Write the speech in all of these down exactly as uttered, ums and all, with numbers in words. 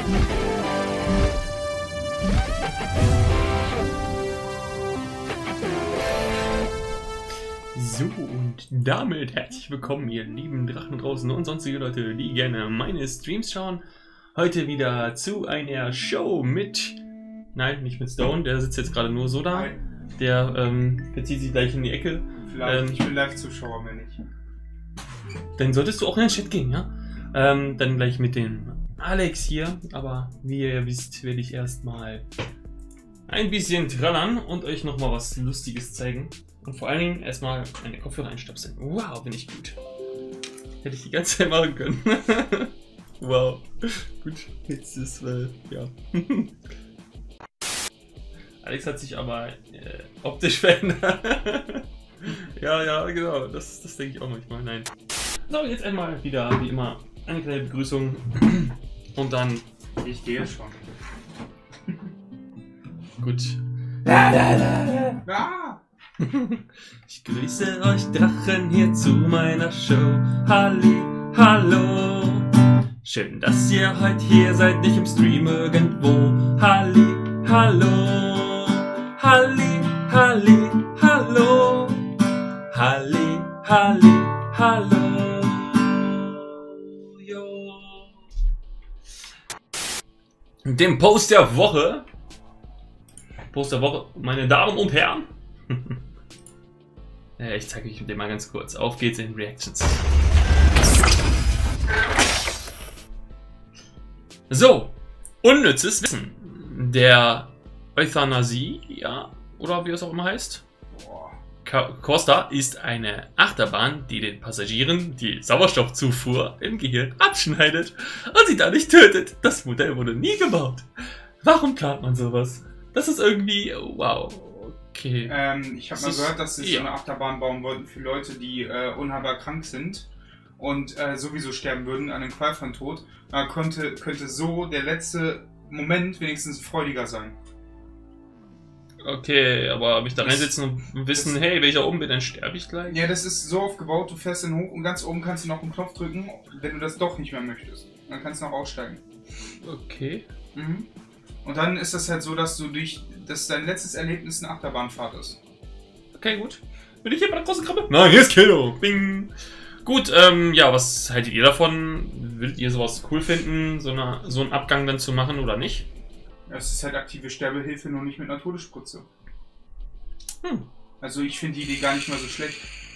So, und damit herzlich willkommen, ihr lieben Drachen draußen und sonstige Leute, die gerne meine Streams schauen. Heute wieder zu einer Show mit... Nein, nicht mit Stone, der sitzt jetzt gerade nur so da. Der ähm, verzieht sich gleich in die Ecke. Vielleicht, ähm, ich bin Live-Zuschauer, wenn nicht. Dann solltest du auch in den Chat gehen, ja? Ähm, dann gleich mit dem Alex hier. Aber wie ihr wisst, werde ich erstmal ein bisschen trallern und euch nochmal was Lustiges zeigen. Und vor allen Dingen erstmal meine Kopfhörer einstöpseln. Wow, bin ich gut. Hätte ich die ganze Zeit machen können. Wow. Gut, jetzt ist, äh, ja. Alex hat sich aber äh, optisch verändert. Ja, ja, genau. Das, das denke ich auch manchmal. Nein. So, jetzt einmal wieder, wie immer, eine kleine Begrüßung. Und dann... Ich gehe schon. Gut. Ah! Ich grüße euch Drachen hier zu meiner Show. Halli, hallo. Schön, dass ihr heute hier seid, nicht im Stream irgendwo. Halli, hallo. Halli, halli, hallo. Halli, halli, hallo. Jo. Dem Post der Woche. Post der Woche, meine Damen und Herren. Ja, ich zeige euch den mal ganz kurz. Auf geht's in Reactions. So, unnützes Wissen der Euthanasie, ja, oder wie es auch immer heißt. Coaster ist eine Achterbahn, die den Passagieren die Sauerstoffzufuhr im Gehirn abschneidet und sie dadurch tötet. Das Modell wurde nie gebaut. Warum plant man sowas? Das ist irgendwie, wow. Okay. Ähm, ich habe mal gehört, dass sie ja. so eine Achterbahn bauen wollten für Leute, die äh, unheilbar krank sind und äh, sowieso sterben würden an einem qualvollen Tod. Da könnte, könnte so der letzte Moment wenigstens freudiger sein. Okay, aber mich da reinsetzen und wissen, das, hey, wenn ich da oben bin, dann sterbe ich gleich? Ja, das ist so aufgebaut, du fährst dann hoch und ganz oben kannst du noch einen Knopf drücken, wenn du das doch nicht mehr möchtest. Dann kannst du noch aussteigen. Okay. Mhm. Und dann ist das halt so, dass du durch, dass dein letztes Erlebnis eine Achterbahnfahrt ist. Okay, gut. Bin ich hier bei der großen Krabbe? Nein, hier ist Kilo. Bing. Gut, ähm, ja, was haltet ihr davon? Würdet ihr sowas cool finden, so, eine, so einen Abgang dann zu machen oder nicht? Es ist halt aktive Sterbehilfe, nur nicht mit einer Todesspritze. Hm. Also ich finde die Idee gar nicht mal so schlecht.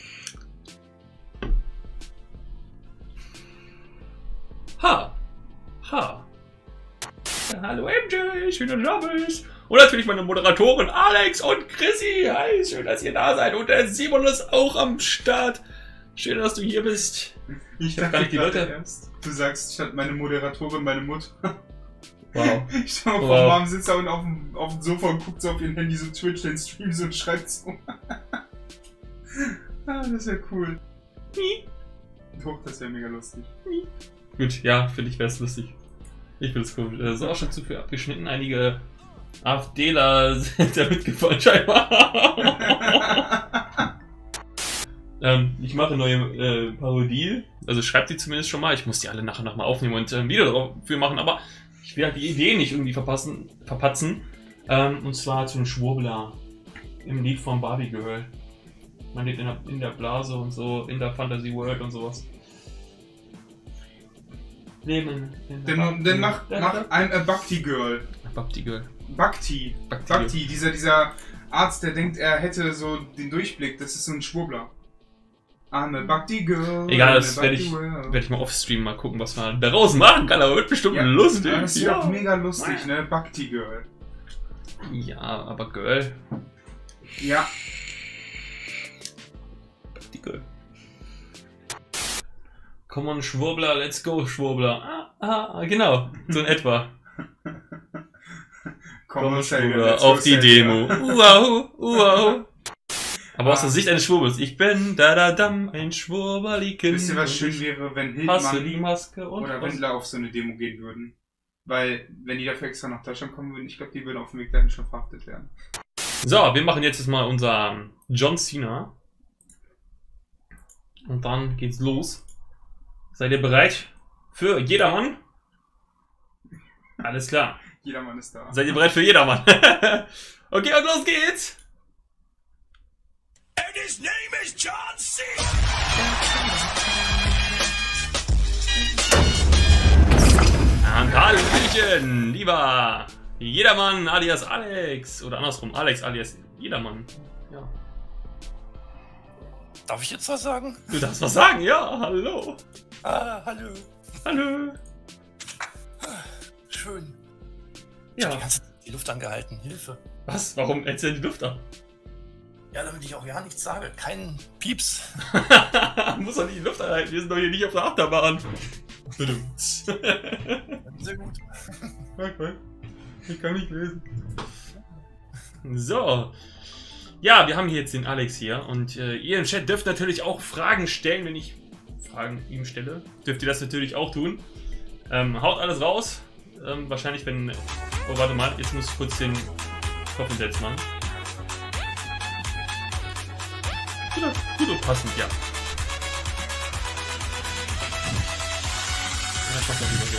Ha. Ha. Ja, hallo M J, schön, dass du da bist. Und natürlich meine Moderatoren Alex und Chrissy. Hi, schön, dass ihr da seid. Und der Simon ist auch am Start. Schön, dass du hier bist. Ich, ich dachte gar nicht die Leute erst. Du sagst, statt meine Moderatorin, meine Mutter. Wow. Ich stell mal vor, wow. Mom sitzt da und auf dem, auf dem Sofa und guckt so auf ihr Handy, so Twitch, den Stream so und schreibt so. Ah, das ist ja cool. Doch, das wäre mega lustig. Gut, ja, finde ich wäre es lustig. Ich finde es komisch. Das ist auch schon zu viel abgeschnitten. Einige AfDler sind da mitgefallen, scheinbar. ähm, ich mache neue äh, Parodie. Also schreibt die zumindest schon mal. Ich muss die alle nachher nochmal aufnehmen und äh, ein Video dafür machen. Aber ich will halt die Idee nicht irgendwie verpassen, verpatzen. Ähm, und zwar zu einem Schwurbler im Lied von Barbie Girl. Man lebt in der, in der Blase und so, in der Fantasy World und sowas. Leben in der Dann, dann mach, mach ein a Bhakti Girl. Bhakti Girl. Bhakti. Bhakti. Bhakti, dieser, dieser Arzt, der denkt, er hätte so den Durchblick. Das ist so ein Schwurbler. I'm a Bhakti Girl. Egal, das werde ich, werd ich mal offstream mal gucken, was man daraus machen kann, aber wird bestimmt ja, lustig. Das ist ja auch mega lustig, ne? Bhakti Girl. Ja, aber Girl. Ja. Bhakti Girl. Komm on, Schwurbler, let's go, Schwurbler. Ah, ah, genau, so in etwa. Komm, Komm, Schwurbler, auf die Demo. Wow, wow. Aber ah. aus der Sicht eines Schwurbels. Ich bin da da dam, ein Schwurberliken. Wisst ihr, was schön wäre, wenn Hildmann die Maske und oder Wendler auf so eine Demo gehen würden? Weil, wenn die dafür extra nach Deutschland kommen würden, ich glaube, die würden auf dem Weg dahin schon verhaftet werden. So, wir machen jetzt mal unser John Cena. Und dann geht's los. Seid ihr bereit? Für jedermann? Alles klar. Jedermann ist da. Seid ihr bereit für jedermann? Okay, und los geht's! And his name is John C. Und Hallöchen, lieber Jedermann alias Alex. Oder andersrum, Alex alias Jedermann. Ja. Darf ich jetzt was sagen? Du darfst was sagen, ja, hallo. Ah, hallo. Hallo. Schön. Ich hab die Ja. ganze Zeit die Luft angehalten. Hilfe. Was? Warum hältst du denn die Luft an? Ja, damit ich auch ja nichts sage. Kein Pieps. Muss doch nicht die Luft anhalten, wir sind doch hier nicht auf der Achterbahn. Sehr gut. Ich kann nicht lesen. So. Ja, wir haben hier jetzt den Alex hier und äh, ihr im Chat dürft natürlich auch Fragen stellen, wenn ich Fragen ihm stelle. Dürft ihr das natürlich auch tun. Ähm, haut alles raus. Ähm, wahrscheinlich, wenn... Oh, warte mal, jetzt muss ich kurz den Kopf hinsetzen, Mann. Gut, gut und passend, ja. Ja, ich mach das lieber so.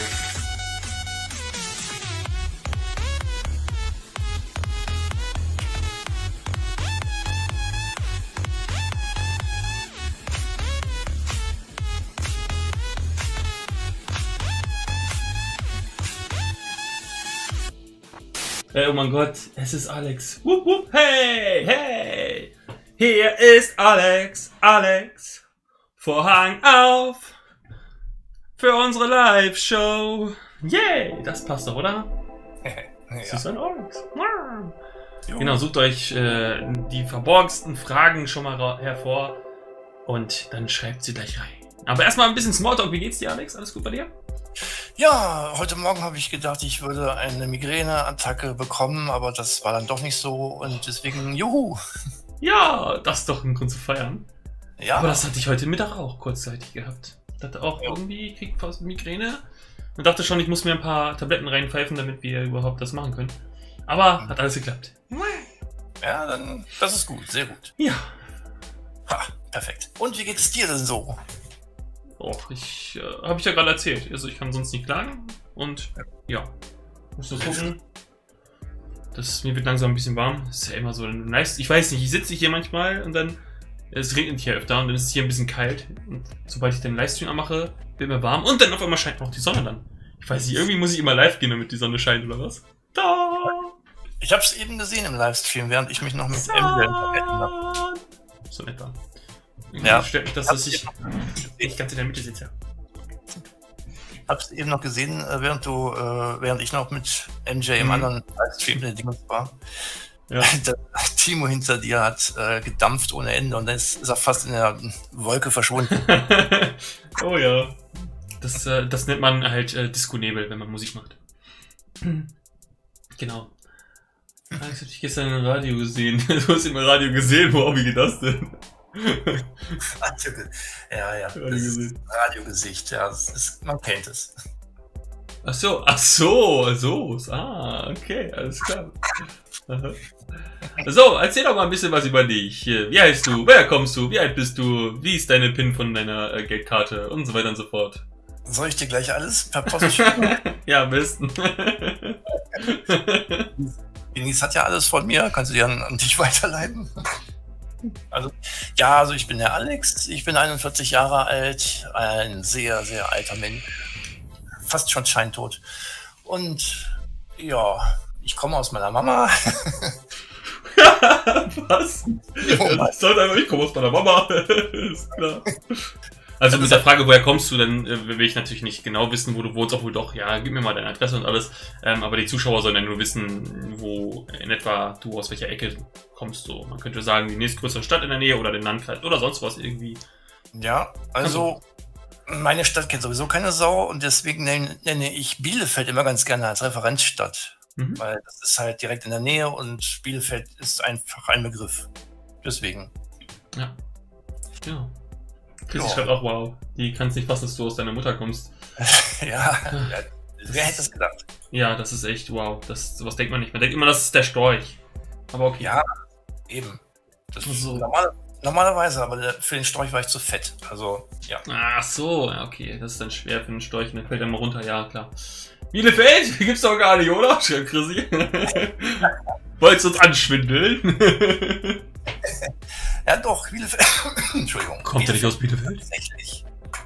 Äh, oh mein Gott, es ist Alex. Wupp, wupp, hey, hey. Hier ist Alex, Alex. Vorhang auf für unsere Live-Show. Yay, das passt doch, oder? Das Ja. ist ein Alex. Jo. Genau, sucht euch äh, die verborgensten Fragen schon mal ra- hervor und dann schreibt sie gleich rein. Aber erstmal ein bisschen Smalltalk. Wie geht's dir, Alex? Alles gut bei dir? Ja, heute Morgen habe ich gedacht, ich würde eine Migräneattacke bekommen, aber das war dann doch nicht so und deswegen, juhu. Ja, das ist doch ein Grund zu feiern. Ja, Aber das hatte ich heute Mittag auch kurzzeitig gehabt. Ich dachte auch Ja. irgendwie, ich krieg fast Migräne. Und dachte schon, ich muss mir ein paar Tabletten reinpfeifen, damit wir überhaupt das machen können. Aber hat alles geklappt. ja, dann, das ist gut, sehr gut. Ja. Ha, perfekt. Und wie geht es dir denn so? Och, ich äh, habe ich ja gerade erzählt. Also ich kann sonst nicht klagen. Und ja. Muss nur gucken. Das, mir wird langsam ein bisschen warm. Das ist ja immer so nice. Ich weiß nicht, ich sitze hier manchmal und dann. Es regnet hier öfter und dann ist es hier ein bisschen kalt. Und sobald ich den Livestream anmache, wird mir warm. Und dann auf einmal scheint noch die Sonne dann. Ich weiß nicht, irgendwie muss ich immer live gehen, damit die Sonne scheint oder was? Da! Ich habe es eben gesehen im Livestream, während ich mich noch mit M J unterhalten habe. So in etwa. Ja. Stört mich, dass das ich nicht ganz in der Mitte sitze. Hab's eben noch gesehen, äh, während du, äh, während ich noch mit M J im Mhm. anderen Livestream der Dingens war. Ja. Der Timo hinter dir hat äh, gedampft ohne Ende und dann ist, ist er fast in der Wolke verschwunden. Oh ja. Das, äh, das nennt man halt äh, Disco-Nebel, wenn man Musik macht. Genau. Alex, hab ich gestern im Radio gesehen. Du hast im Radio gesehen, wow, wie geht das denn? ja, ja. Radio Das ist gesehen. Radiogesicht, ja. Das ist, man kennt es. Ach so, ach so, so. Ah, okay, alles klar. Aha. So, erzähl doch mal ein bisschen was über dich. Wie heißt du? Woher kommst du? Wie alt bist du? Wie ist deine PIN von deiner äh, Geldkarte? Und so weiter und so fort. Soll ich dir gleich alles per Post schicken? Ja, am besten. Denise hat ja alles von mir, kannst du dir an, an dich weiterleiten. Also, ja, also ich bin der Alex, ich bin einundvierzig Jahre alt, ein sehr, sehr alter Mensch. Fast schon scheintot. Und ja, ich komme aus meiner Mama. Was? Ja, das sollte einfach, ich komme aus meiner Mama. Ist klar. Also mit der Frage, woher kommst du, dann äh, will ich natürlich nicht genau wissen, wo du wohnst, obwohl doch, ja, gib mir mal deine Adresse und alles. Ähm, aber die Zuschauer sollen ja nur wissen, wo in etwa du aus welcher Ecke kommst. So. Man könnte sagen, die nächstgrößere Stadt in der Nähe oder den Landkreis oder sonst was irgendwie. Ja, also meine Stadt kennt sowieso keine Sau und deswegen nenne, nenne ich Bielefeld immer ganz gerne als Referenzstadt. Mhm. Weil das ist halt direkt in der Nähe und Bielefeld ist einfach ein Begriff. Deswegen. Ja. Genau. Chrissy Ja. schreibt auch, wow, die kann es nicht fassen, dass du aus deiner Mutter kommst. ja, ja, wer hätte das gedacht? Ja, das ist echt, wow. Das, sowas denkt man nicht. Man denkt immer, das ist der Storch. Aber okay. Ja, eben. Das ist So. normal, normalerweise, aber der- für den Storch war ich zu fett. Also, ja. Ach so, ja, okay. Das ist dann schwer für einen Storch und der fällt dann mal runter. Ja, klar. Bielefeld? Gibt's doch gar nicht, oder? Schreibt Chrissy. Wollt's uns anschwindeln? Ja doch, Bielefeld. Entschuldigung. Kommt er nicht aus Bielefeld? Tatsächlich.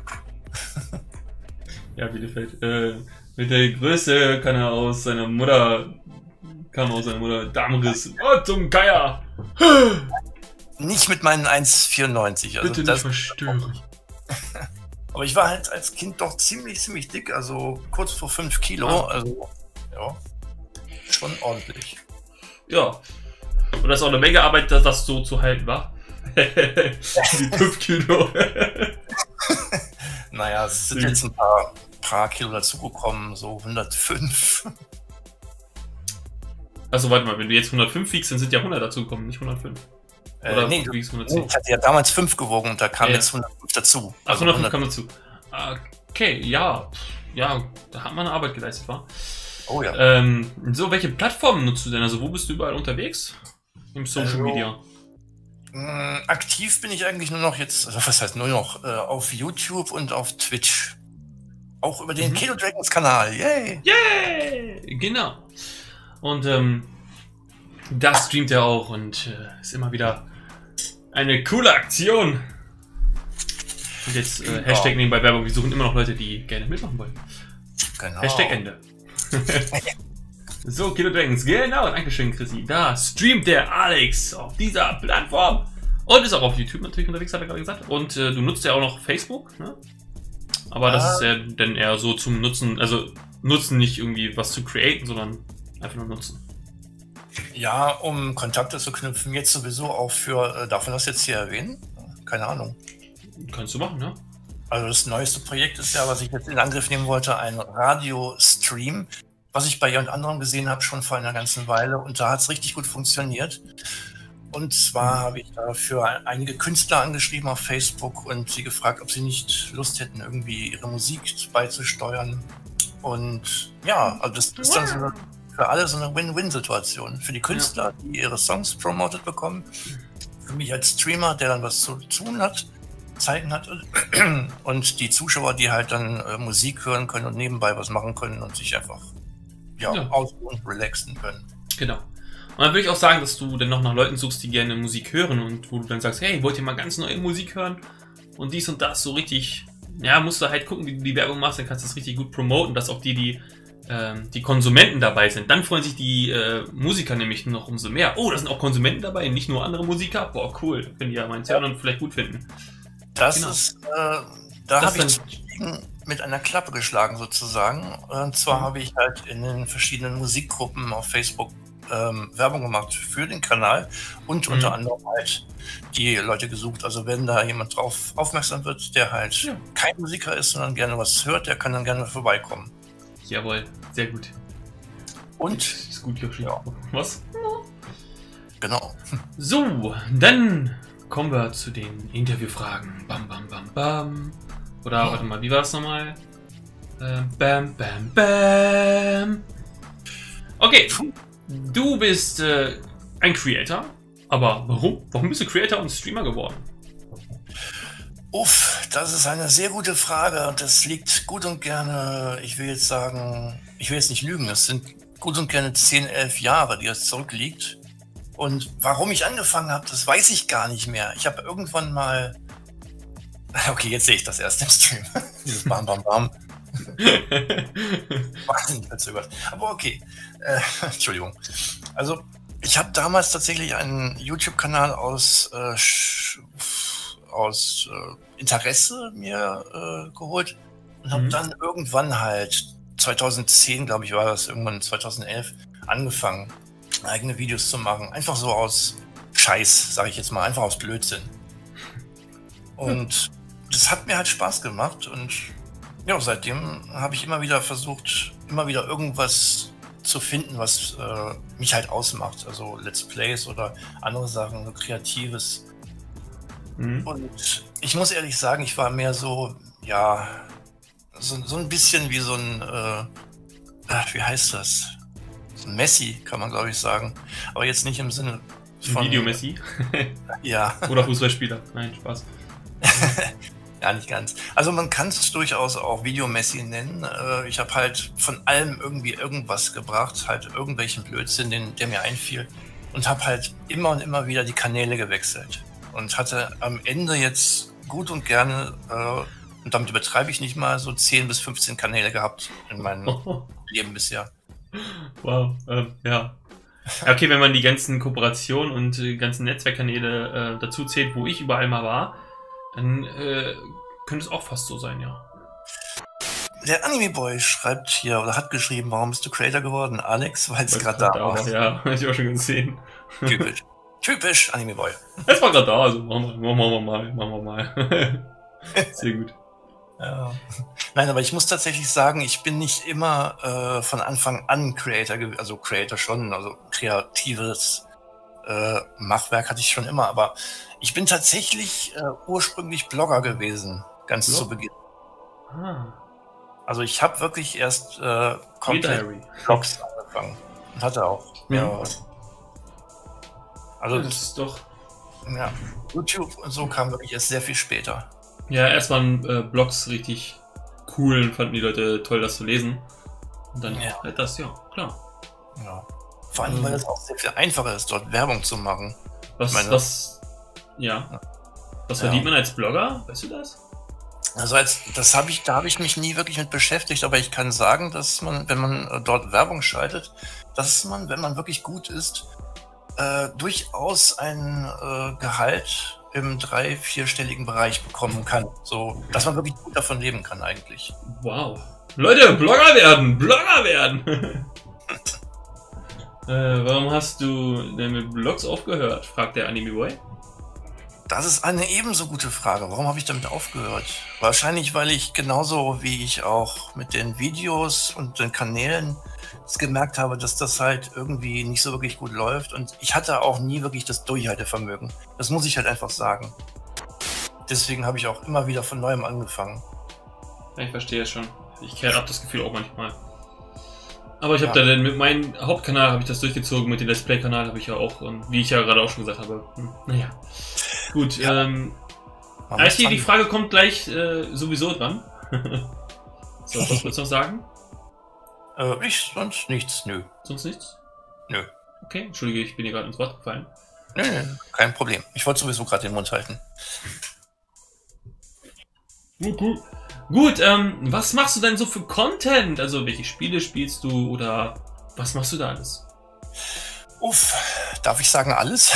Ja, Bielefeld. Äh, mit der Größe kann er aus seiner Mutter, kam aus seiner Mutter Darmriss. Oh, zum Geier! Nicht mit meinen eins Komma vierundneunzig. Also Bitte nicht verstören. Aber ich war halt als Kind doch ziemlich, ziemlich dick, also kurz vor fünf Kilo. Ah. Also, ja, schon ordentlich. Ja. Und das ist auch eine Menge Arbeit, dass das so zu halten war. Die fünf Kilo. Naja, es sind jetzt ein paar, paar Kilo dazugekommen, so hundertfünf. Also warte mal, wenn du jetzt hundertfünf wiegst, dann sind ja hundert dazugekommen, nicht hundertfünf. Oder Äh, nee, du wiegst hundertzehn. ich hatte ja damals fünf gewogen und da kam Ja. jetzt hundertfünf dazu. Ach, Also hundertfünf hundert kam dazu. Okay, ja. Ja, da hat man eine Arbeit geleistet, wa? Oh ja. Ähm, so, welche Plattformen nutzt du denn? Also wo bist du überall unterwegs? Im Social Also, Media. Mh, aktiv bin ich eigentlich nur noch jetzt, also was heißt nur noch, äh, auf YouTube und auf Twitch. Auch über den Mhm. Kilo Dragons Kanal, yay! Yay! Genau. Und ähm, da streamt er auch und äh, ist immer wieder eine coole Aktion. Und jetzt äh, Hashtag nebenbei Werbung. Wir suchen immer noch Leute, die gerne mitmachen wollen. Genau. Hashtag Ende. So, Kilo Dragons, genau, dankeschön, Chrissy. Da streamt der Alex auf dieser Plattform. Und ist auch auf YouTube natürlich unterwegs, hat er gerade gesagt. Und äh, du nutzt ja auch noch Facebook, ne? Aber das Ah. ist ja dann eher so zum Nutzen, also Nutzen nicht irgendwie was zu createn, sondern einfach nur Nutzen. Ja, um Kontakte zu knüpfen, jetzt sowieso auch für, äh, darf man das jetzt hier erwähnen? Keine Ahnung. Kannst du machen, ne? Also das neueste Projekt ist ja, was ich jetzt in Angriff nehmen wollte, ein Radio-Stream, was ich bei jemand anderem gesehen habe, schon vor einer ganzen Weile. Und da hat es richtig gut funktioniert. Und zwar habe ich dafür einige Künstler angeschrieben auf Facebook und sie gefragt, ob sie nicht Lust hätten, irgendwie ihre Musik beizusteuern. Und ja, also das ist dann so eine, für alle so eine Win-Win-Situation. Für die Künstler, die ihre Songs promoted bekommen, für mich als Streamer, der dann was zu tun hat, Zeiten hat, und die Zuschauer, die halt dann äh, Musik hören können und nebenbei was machen können und sich einfach ja, Ja. ausruhen und relaxen können. Genau. Und dann würde ich auch sagen, dass du dann noch nach Leuten suchst, die gerne Musik hören und wo du dann sagst, hey, wollt ihr mal ganz neue Musik hören? Und dies und das so richtig, ja, musst du halt gucken, wie du die Werbung machst, dann kannst du das richtig gut promoten, dass auch die, die, ähm, die Konsumenten dabei sind. Dann freuen sich die äh, Musiker nämlich noch umso mehr. Oh, da sind auch Konsumenten dabei, nicht nur andere Musiker. Boah, cool. Können die ja meins hören und vielleicht gut finden. Das Genau. ist, äh, da Das habe ich dann- mit einer Klappe geschlagen sozusagen. Und zwar Mhm. habe ich halt in den verschiedenen Musikgruppen auf Facebook ähm, Werbung gemacht für den Kanal und Mhm. unter anderem halt die Leute gesucht. Also wenn da jemand drauf aufmerksam wird, der halt Ja. kein Musiker ist, sondern gerne was hört, der kann dann gerne vorbeikommen. Jawohl, sehr gut. Und Ist gut, Yoshi. Ja. Was? genau. So, dann kommen wir zu den Interviewfragen. Bam, bam, bam, bam. Oder, warte mal, wie war das nochmal? Ähm, bam, bam, bam. Okay, du bist äh, ein Creator. Aber warum? Warum bist du Creator und Streamer geworden? Uff, das ist eine sehr gute Frage und das liegt gut und gerne, ich will jetzt sagen, ich will jetzt nicht lügen, es sind gut und gerne zehn, elf Jahre, die es zurückliegt. Und warum ich angefangen habe, das weiß ich gar nicht mehr. Ich habe irgendwann mal, okay, jetzt sehe ich das erst im Stream, dieses Bam Bam Bam. Wahnsinnig verzögert. Aber okay, äh, Entschuldigung. Also ich habe damals tatsächlich einen YouTube-Kanal aus, äh, sch- aus äh, Interesse mir äh, geholt und habe Mhm. dann irgendwann halt zweitausendzehn, glaube ich, war das, irgendwann zweitausendelf, angefangen, eigene Videos zu machen. Einfach so aus Scheiß, sage ich jetzt mal, einfach aus Blödsinn. Und das hat mir halt Spaß gemacht und ja, seitdem habe ich immer wieder versucht, immer wieder irgendwas zu finden, was äh, mich halt ausmacht. Also Let's Plays oder andere Sachen, so Kreatives. Mhm. Und ich muss ehrlich sagen, ich war mehr so, ja, so, so ein bisschen wie so ein, äh, ach, wie heißt das? So ein Messi, kann man glaube ich sagen. Aber jetzt nicht im Sinne von... Video-Messi? Ja. Oder Fußballspieler? Nein, Spaß. Ja, nicht ganz. Also man kann es durchaus auch Videomessi nennen. Äh, ich habe halt von allem irgendwie irgendwas gebracht, halt irgendwelchen Blödsinn, den, der mir einfiel. Und habe halt immer und immer wieder die Kanäle gewechselt. Und hatte am Ende jetzt gut und gerne, äh, und damit übertreibe ich nicht mal, so zehn bis fünfzehn Kanäle gehabt in meinem oh. Leben bisher. Wow, ähm, ja. Okay, wenn man die ganzen Kooperationen und die ganzen Netzwerkkanäle äh, dazu zählt, wo ich überall mal war, dann äh, könnte es auch fast so sein, ja. Der Anime Boy schreibt hier oder hat geschrieben, warum bist du Creator geworden, Alex? Weil es gerade da war. Ja, habe ich auch schon gesehen. Typisch. Typisch Anime Boy. Es war gerade da, also machen wir, machen wir mal, machen wir mal. Sehr gut. Ja. Nein, aber ich muss tatsächlich sagen, ich bin nicht immer äh, von Anfang an Creator, also Creator schon, also kreatives äh, Machwerk hatte ich schon immer, aber ich bin tatsächlich äh, ursprünglich Blogger gewesen, ganz Blog? zu Beginn. Ah. Also ich habe wirklich erst äh, komplett Blogs angefangen und hatte auch mehrere. Also ja, das ist doch... Ja, YouTube und so kam wirklich erst sehr viel später. Ja, erst waren äh, Blogs richtig cool und fanden die Leute toll, das zu lesen. Und dann ja. halt das, ja, klar. Ja. Vor allem, weil es auch sehr viel einfacher ist, dort Werbung zu machen. Was, meine, was, ja. ja. Was ja. verdient man als Blogger? Weißt du das? Also als, das habe ich, da habe ich mich nie wirklich mit beschäftigt, aber ich kann sagen, dass man, wenn man dort Werbung schaltet, dass man, wenn man wirklich gut ist, äh, durchaus ein äh, Gehalt im drei-, vierstelligen Bereich bekommen kann. So, dass man wirklich gut davon leben kann eigentlich. Wow. Leute, Blogger werden! Blogger werden! äh, warum hast du denn mit Blogs aufgehört? Fragt der Anime Boy. Das ist eine ebenso gute Frage. Warum habe ich damit aufgehört? Wahrscheinlich, weil ich genauso wie ich auch mit den Videos und den Kanälen gemerkt habe, dass das halt irgendwie nicht so wirklich gut läuft. Und ich hatte auch nie wirklich das Durchhaltevermögen. Das muss ich halt einfach sagen. Deswegen habe ich auch immer wieder von Neuem angefangen. Ich verstehe schon. Ich habe das Gefühl auch manchmal. Aber ich habe ja. da dann mit meinem Hauptkanal habe ich das durchgezogen, mit dem Let's Play-Kanal habe ich ja auch, und wie ich ja gerade auch schon gesagt habe. Hm, naja. Gut, ja. ähm. Aiki, die Frage kommt gleich äh, sowieso dran. So, was willst du noch sagen? Äh, ich, sonst nichts, nö. Sonst nichts? Nö. Okay, entschuldige, ich bin dir gerade ins Wort gefallen. Nö, nö, kein Problem. Ich wollte sowieso gerade den Mund halten. Okay. Gut, ähm, was machst du denn so für Content? Also, welche Spiele spielst du oder was machst du da alles? Uff, darf ich sagen alles?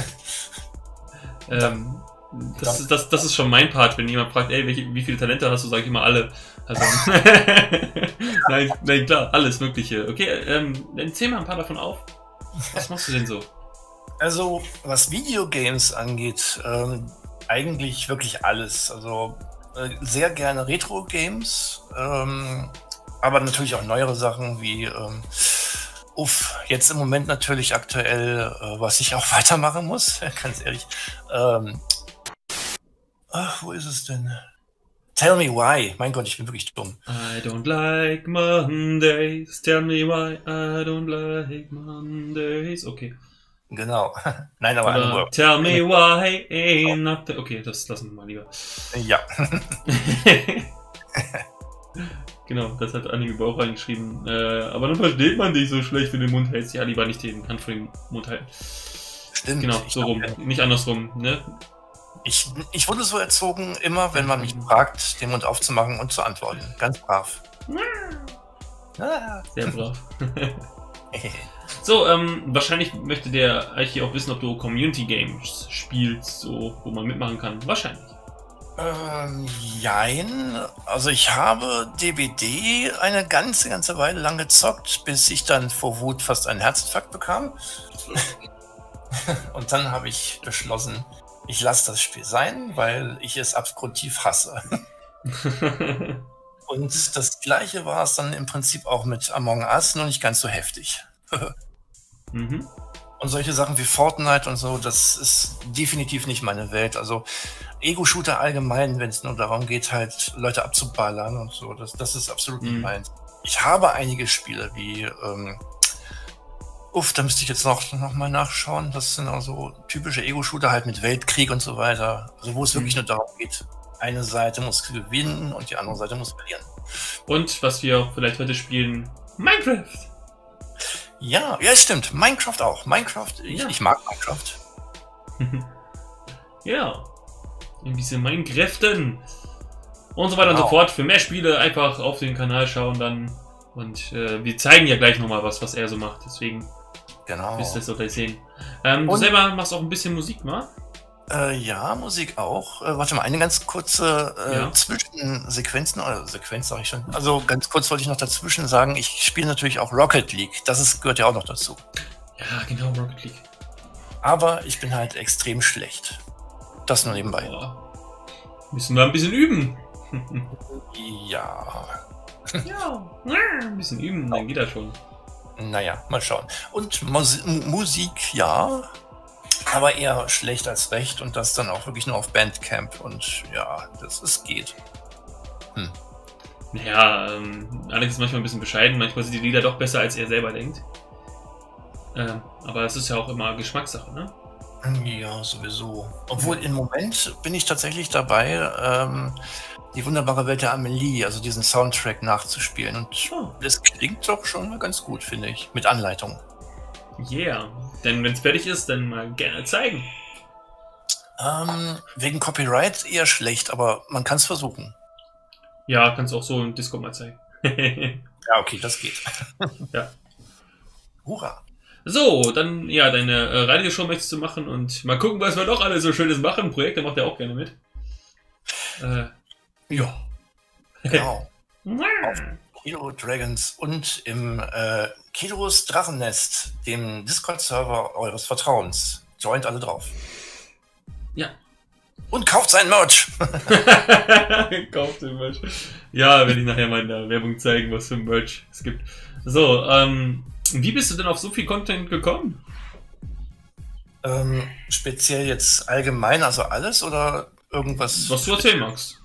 ähm, das, ist, das, das ist schon mein Part, wenn jemand fragt, ey, welche, wie viele Talente hast du, sage ich immer alle. Also, nein, nein, klar, alles Mögliche. Okay, ähm, dann zähl mal ein paar davon auf. Was machst du denn so? Also, was Videogames angeht, ähm, eigentlich wirklich alles. Also, äh, sehr gerne Retro-Games, ähm, aber natürlich auch neuere Sachen wie, ähm, uff, jetzt im Moment natürlich aktuell, äh, was ich auch weitermachen muss, ganz ehrlich. Ähm, ach, wo ist es denn? Tell me why. Mein Gott, ich bin wirklich dumm. I don't like Mondays. Tell me why I don't like Mondays. Okay. Genau. Nein, aber Oder andere. Tell me why ain't nothing. Okay, das lassen wir mal lieber. Ja. Genau, das hat Anime Bauch reingeschrieben. Äh, aber dann versteht man dich so schlecht, wenn du den Mund hältst. Ja, lieber nicht den Hand vor den Mund halten. Stimmt. Genau, so rum. Ja. Nicht andersrum, ne? Ich, ich wurde so erzogen, immer wenn man mich fragt, den Mund aufzumachen und zu antworten. Ganz brav. Sehr brav. So, ähm, wahrscheinlich möchte der Aiki auch wissen, ob du Community Games spielst, so, wo man mitmachen kann. Wahrscheinlich. Ähm, jein. Also ich habe D B D eine ganze, ganze Weile lang gezockt, bis ich dann vor Wut fast einen Herzinfarkt bekam. Und dann habe ich beschlossen, ich lasse das Spiel sein, weil ich es abgrundtief hasse. Und das gleiche war es dann im Prinzip auch mit Among Us, nur nicht ganz so heftig. Mhm. Und solche Sachen wie Fortnite und so, das ist definitiv nicht meine Welt. Also Ego-Shooter allgemein, wenn es nur darum geht, halt Leute abzuballern und so, das, das ist absolut Mhm. nicht meins. Ich habe einige Spiele wie, ähm, uff, da müsste ich jetzt noch, noch mal nachschauen. Das sind auch so typische Ego-Shooter halt mit Weltkrieg und so weiter. Also wo es wirklich Mhm. nur darum geht, eine Seite muss gewinnen und die andere Seite muss verlieren. Und was wir vielleicht heute spielen, Minecraft. Ja, ja, stimmt. Minecraft auch. Minecraft, ich, Ja. ich mag Minecraft. Ja, ein bisschen Minecraften und so weiter und so Genau. fort. Für mehr Spiele einfach auf den Kanal schauen dann. Und äh, wir zeigen ja gleich nochmal was, was er so macht. Deswegen Genau. wisst ihr es auch gleich sehen. Ähm, du Und- selber machst auch ein bisschen Musik, ne? Äh, ja, Musik auch. Äh, warte mal, eine ganz kurze äh, Ja. Zwischensequenzen, oder Sequenz sage ich schon. Also ganz kurz wollte ich noch dazwischen sagen, ich spiele natürlich auch Rocket League. Das ist, gehört ja auch noch dazu. Ja, genau, Rocket League. Aber ich bin halt extrem schlecht. Das nur nebenbei. Boah. Müssen wir ein bisschen üben. Ja, Ja, ein bisschen üben, dann geht das schon. naja, mal schauen. Und Mus Musik, ja, aber eher schlecht als recht und das dann auch wirklich nur auf Bandcamp und ja, das es geht. Naja, ähm, Alex ist manchmal ein bisschen bescheiden, manchmal sind die Lieder doch besser, als er selber denkt. Ähm, aber es ist ja auch immer Geschmackssache, ne? Ja, sowieso. Obwohl im Moment bin ich tatsächlich dabei, ähm, die wunderbare Welt der Amelie, also diesen Soundtrack nachzuspielen. Und Oh. das klingt doch schon mal ganz gut, finde ich. Mit Anleitung. Yeah. Denn wenn es fertig ist, dann mal gerne zeigen. Ähm, wegen Copyright eher schlecht, aber man kann es versuchen. Ja, kannst du auch so im Discord mal zeigen. Ja, okay, das geht. Ja. Hurra. So, dann, ja, deine äh, Radioshow möchtest du machen und mal gucken, was wir noch alles so Schönes machen. Projekte macht er auch gerne mit. Äh, ja. Genau. Kilo Dragons und im äh, Kilos Drachennest, dem Discord-Server eures Vertrauens. Joint alle drauf. Ja. Und kauft sein Merch. Kauft den Merch. Ja, werde ich nachher mal in der Werbung zeigen, was für ein Merch es gibt. So, ähm, wie bist du denn auf so viel Content gekommen? Ähm, speziell jetzt allgemein, also alles oder irgendwas? Was du erzählen magst.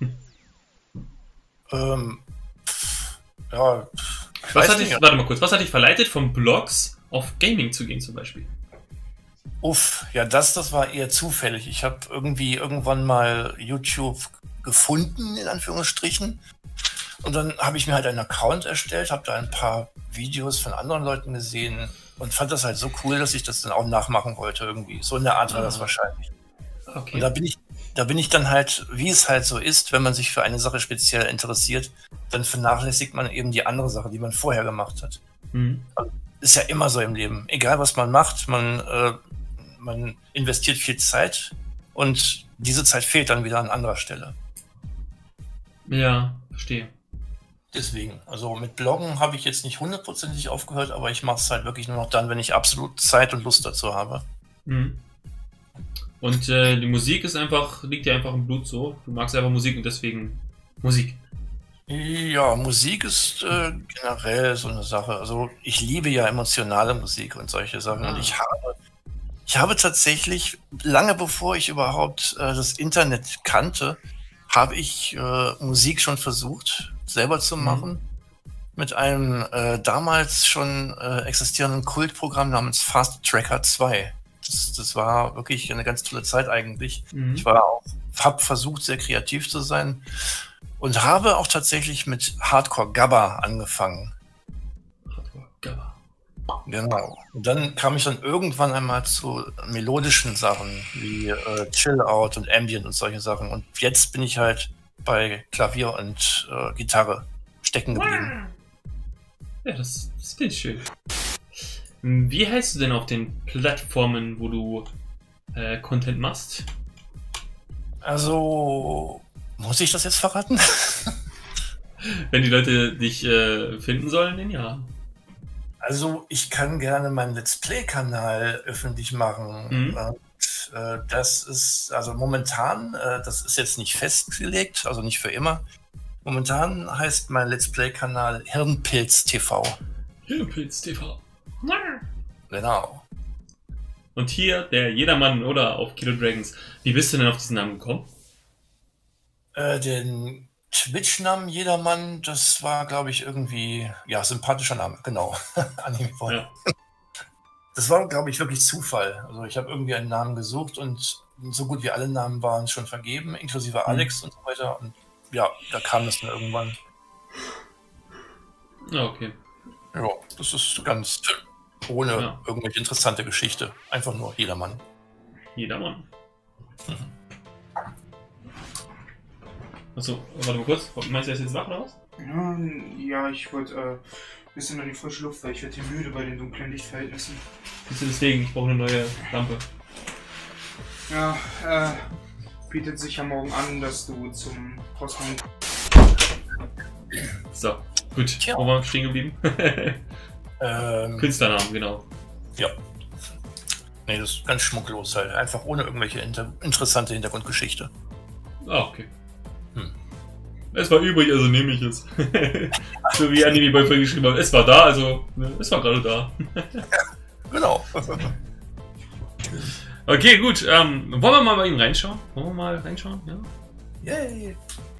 Ähm, ja, ich Was weiß hat nicht. dich, warte mal kurz, was hat dich verleitet, von Blogs auf Gaming zu gehen zum Beispiel? Uff, ja, das, das war eher zufällig. Ich habe irgendwie irgendwann mal YouTube gefunden, in Anführungsstrichen. Und dann habe ich mir halt einen Account erstellt, habe da ein paar Videos von anderen Leuten gesehen und fand das halt so cool, dass ich das dann auch nachmachen wollte irgendwie. So in der Art war das Ah. wahrscheinlich. Okay. Und da bin ich, da bin ich dann halt, wie es halt so ist, wenn man sich für eine Sache speziell interessiert, dann vernachlässigt man eben die andere Sache, die man vorher gemacht hat. Hm. Ist ja immer so im Leben. Egal was man macht, man, äh, man investiert viel Zeit und diese Zeit fehlt dann wieder an anderer Stelle. Ja, verstehe. Deswegen, also mit Bloggen habe ich jetzt nicht hundertprozentig aufgehört, aber ich mache es halt wirklich nur noch dann, wenn ich absolut Zeit und Lust dazu habe. Hm. Und äh, die Musik ist einfach, liegt dir einfach im Blut so. Du magst einfach Musik und deswegen Musik. Ja, Musik ist äh, generell so eine Sache. Also ich liebe ja emotionale Musik und solche Sachen. Ah. Und ich habe, ich habe tatsächlich, lange bevor ich überhaupt äh, das Internet kannte, habe ich äh, Musik schon versucht, selber zu Mhm. machen. Mit einem äh, damals schon äh, existierenden Kultprogramm namens Fast Tracker zwei. Das, das war wirklich eine ganz tolle Zeit eigentlich. Mhm. Ich war auch, habe versucht, sehr kreativ zu sein und habe auch tatsächlich mit Hardcore Gabba angefangen. Hardcore Gabba. Genau. Und dann kam ich dann irgendwann einmal zu melodischen Sachen wie äh, Chill Out und Ambient und solche Sachen. Und jetzt bin ich halt bei Klavier und äh, Gitarre stecken geblieben. Ja, das, das finde ich schön. Wie heißt du denn auf den Plattformen, wo du äh, Content machst? Also, muss ich das jetzt verraten? Wenn die Leute dich äh, finden sollen, dann ja. Also, ich kann gerne meinen Let's Play-Kanal öffentlich machen. Mhm. Und, äh, das ist, also momentan, äh, das ist jetzt nicht festgelegt, also nicht für immer. Momentan heißt mein Let's Play-Kanal Hirnpilz T V. Hirnpilz T V. Genau. Und hier der Jedermann oder auf Kilo Dragons. Wie bist du denn auf diesen Namen gekommen? Äh, den Twitch-Namen Jedermann, das war, glaube ich, irgendwie, ja, sympathischer Name, genau. Anime Boy. Ja. Das war, glaube ich, wirklich Zufall. Also ich habe irgendwie einen Namen gesucht und so gut wie alle Namen waren schon vergeben, inklusive Alex und so weiter. Und ja, da kam das dann irgendwann. Ja, okay. Ja, das ist ganz ohne ja. irgendwelche interessante Geschichte. Einfach nur jedermann. Jedermann. Mhm. Achso, warte mal kurz. Meinst du, er ist jetzt wach oder was? Ja, ja ich wollte äh, ein bisschen an die frische Luft, weil ich werde hier müde bei den dunklen Lichtverhältnissen. Siehst du, deswegen, ich brauche eine neue Lampe. Ja, äh, bietet sich ja morgen an, dass du zum Postmann... So, gut. Tja. Wo waren wir stehen geblieben? ähm, Künstlernamen, genau. Ja. Nee, das ist ganz schmucklos halt. Einfach ohne irgendwelche inter interessante Hintergrundgeschichte. Ah, okay. Hm. Es war übrig, also nehme ich es. So wie Anime Boy vorhin geschrieben hat. Es war da, also ne, es war gerade da. Genau. Okay, gut. Ähm, wollen wir mal bei ihm reinschauen? Wollen wir mal reinschauen? Ja. Yay!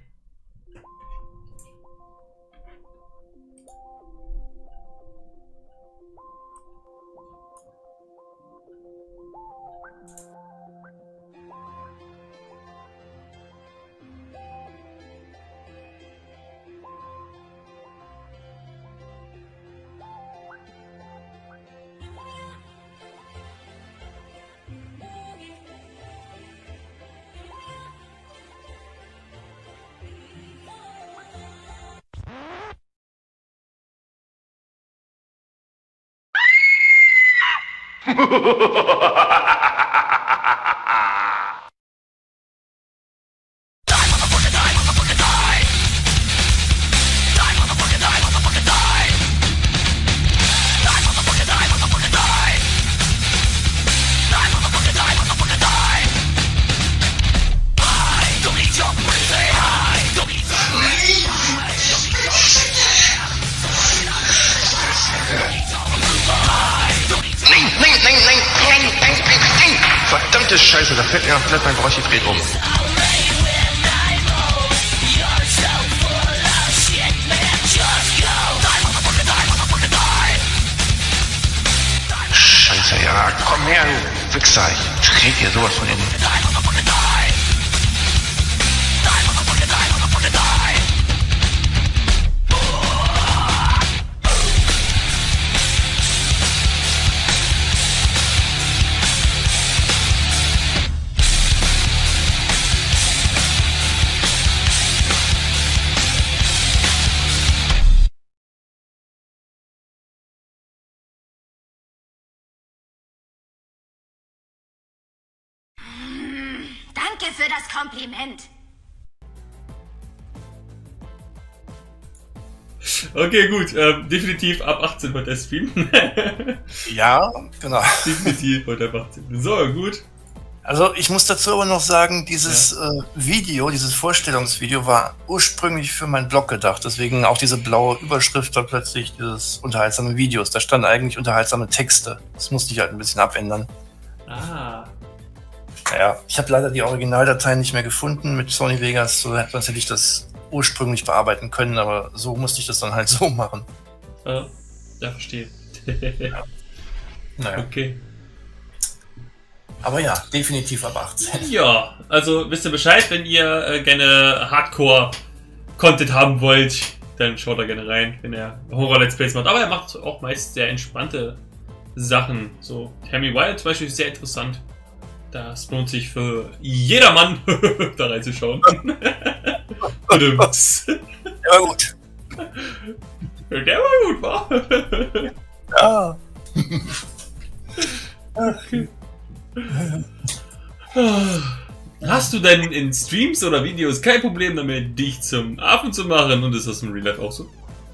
Verdammte Scheiße, da fällt mir noch glatt mein Broschifred um. Scheiße, ja, komm her, du Wichser, ich krieg hier sowas von innen. Danke für das Kompliment. Okay, gut. Ähm, definitiv ab achtzehn wird der Stream. Ja, genau. Definitiv wird ab achtzehn. So, gut. Also ich muss dazu aber noch sagen, dieses ja. äh, Video, dieses Vorstellungsvideo war ursprünglich für meinen Blog gedacht. Deswegen auch diese blaue Überschrift dann plötzlich dieses unterhaltsame Videos. Da standen eigentlich unterhaltsame Texte. Das musste ich halt ein bisschen abändern. Ah. Naja, ich habe leider die Originaldatei nicht mehr gefunden mit Sony Vegas, so, sonst hätte ich das ursprünglich bearbeiten können, aber so musste ich das dann halt so machen. Ja, ja verstehe. Ja. Naja. Okay. Aber ja, definitiv ab achtzehn. Ja, also wisst ihr Bescheid, wenn ihr äh, gerne Hardcore-Content haben wollt, dann schaut da gerne rein, wenn er Horror-Let's Plays macht. Aber er macht auch meist sehr entspannte Sachen. So, Tammy Wild zum Beispiel ist sehr interessant. Das lohnt sich für jedermann, da reinzuschauen. Der war gut. Der war gut, wa? Ja. Okay. Hast du denn in Streams oder Videos kein Problem damit, dich zum Affen zu machen? Und ist das im Real Life auch so?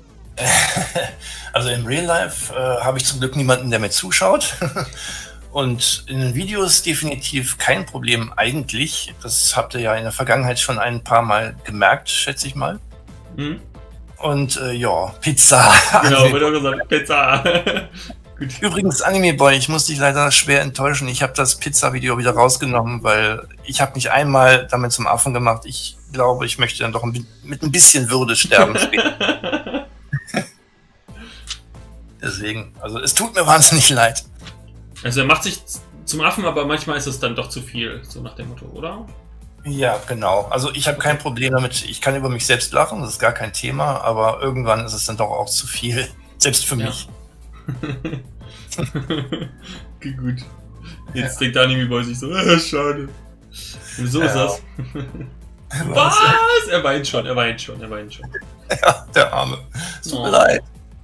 Also im Real Life äh, habe ich zum Glück niemanden, der mir zuschaut. Und in den Videos definitiv kein Problem eigentlich. Das habt ihr ja in der Vergangenheit schon ein paar Mal gemerkt, schätze ich mal. Mhm. Und äh, ja, Pizza. Genau, wird auch gesagt, Pizza. Gut. Übrigens, Anime Boy, ich muss dich leider schwer enttäuschen. Ich habe das Pizza-Video wieder rausgenommen, weil ich habe mich einmal damit zum Affen gemacht. Ich glaube, ich möchte dann doch ein, mit ein bisschen Würde sterben später. Deswegen, also es tut mir wahnsinnig leid. Also er macht sich zum Affen, aber manchmal ist es dann doch zu viel, so nach dem Motto, oder? Ja, genau. Also ich habe Okay. kein Problem damit. Ich kann über mich selbst lachen, das ist gar kein Thema, aber irgendwann ist es dann doch auch zu viel, selbst für Ja. mich. Okay, gut. Jetzt ja. denkt Anime Boy sich so, äh, schade. Wieso ist Ja. das? Was? Er weint schon, er weint schon, er weint schon. Ja, der Arme. Es tut Oh. mir leid.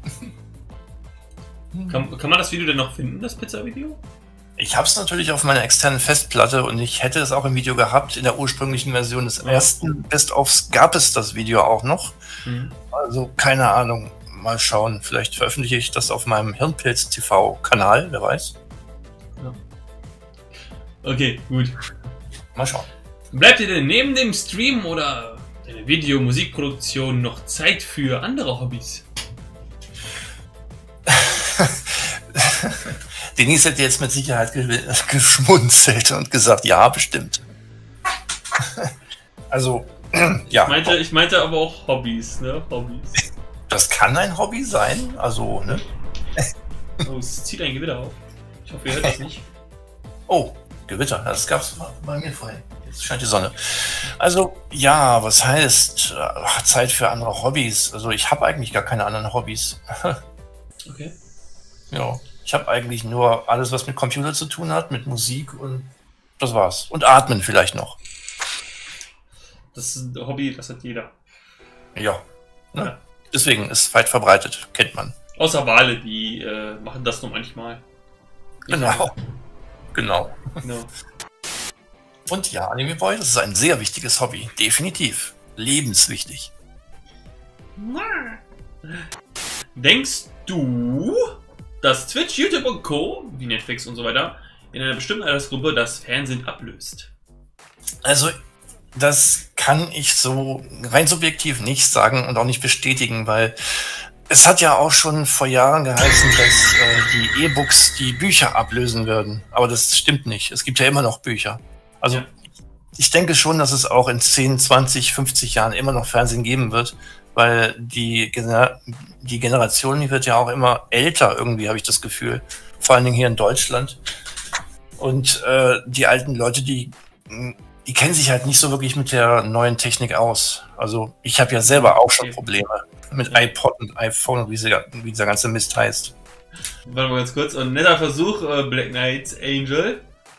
Kann, kann man das Video denn noch finden, das Pizza-Video? Ich habe es natürlich auf meiner externen Festplatte und ich hätte es auch im Video gehabt. In der ursprünglichen Version des Ja. ersten Best-ofs gab es das Video auch noch. Mhm. Also keine Ahnung. Mal schauen. Vielleicht veröffentliche ich das auf meinem Hirnpilz-T V-Kanal, wer weiß. Okay, gut. Mal schauen. Bleibt dir denn neben dem Stream oder deiner Video-, Musikproduktion noch Zeit für andere Hobbys? Denise hätte jetzt mit Sicherheit ge geschmunzelt und gesagt, ja, bestimmt. Also, ja. Ich meinte, ich meinte aber auch Hobbys, ne? Hobbys. Das kann ein Hobby sein. Also, ne? Oh, es zieht ein Gewitter auf. Ich hoffe, ihr hört das nicht. Oh, Gewitter. Das gab's bei mir vorhin. Jetzt scheint die Sonne. Also, ja, was heißt äh, Zeit für andere Hobbys? Also, ich habe eigentlich gar keine anderen Hobbys. Okay. Ja, ich habe eigentlich nur alles, was mit Computer zu tun hat, mit Musik und das war's. Und Atmen vielleicht noch. Das ist ein Hobby, das hat jeder. Ja. Ne? Ja. Deswegen ist weit verbreitet, kennt man. Außer Wale, die äh, machen das nur manchmal. Nicht Genau. Genau. alle. Genau. Und ja, Anime Boy, das ist ein sehr wichtiges Hobby. Definitiv. Lebenswichtig. Denkst du, dass Twitch, YouTube und Co., wie Netflix und so weiter, in einer bestimmten Altersgruppe das Fernsehen ablöst? Also, das kann ich so rein subjektiv nicht sagen und auch nicht bestätigen, weil es hat ja auch schon vor Jahren geheißen, dass äh, die E-Books die Bücher ablösen würden. Aber das stimmt nicht. Es gibt ja immer noch Bücher. Also, Ja. ich denke schon, dass es auch in zehn, zwanzig, fünfzig Jahren immer noch Fernsehen geben wird, weil die, Gener die Generation, die wird ja auch immer älter irgendwie, habe ich das Gefühl. Vor allen Dingen hier in Deutschland. Und äh, die alten Leute, die, die kennen sich halt nicht so wirklich mit der neuen Technik aus. Also ich habe ja selber auch schon Okay. Probleme mit Ja. iPod und iPhone und wie, sie, wie dieser ganze Mist heißt. Warte mal ganz kurz. Und netter Versuch, äh, Black Knight Angel.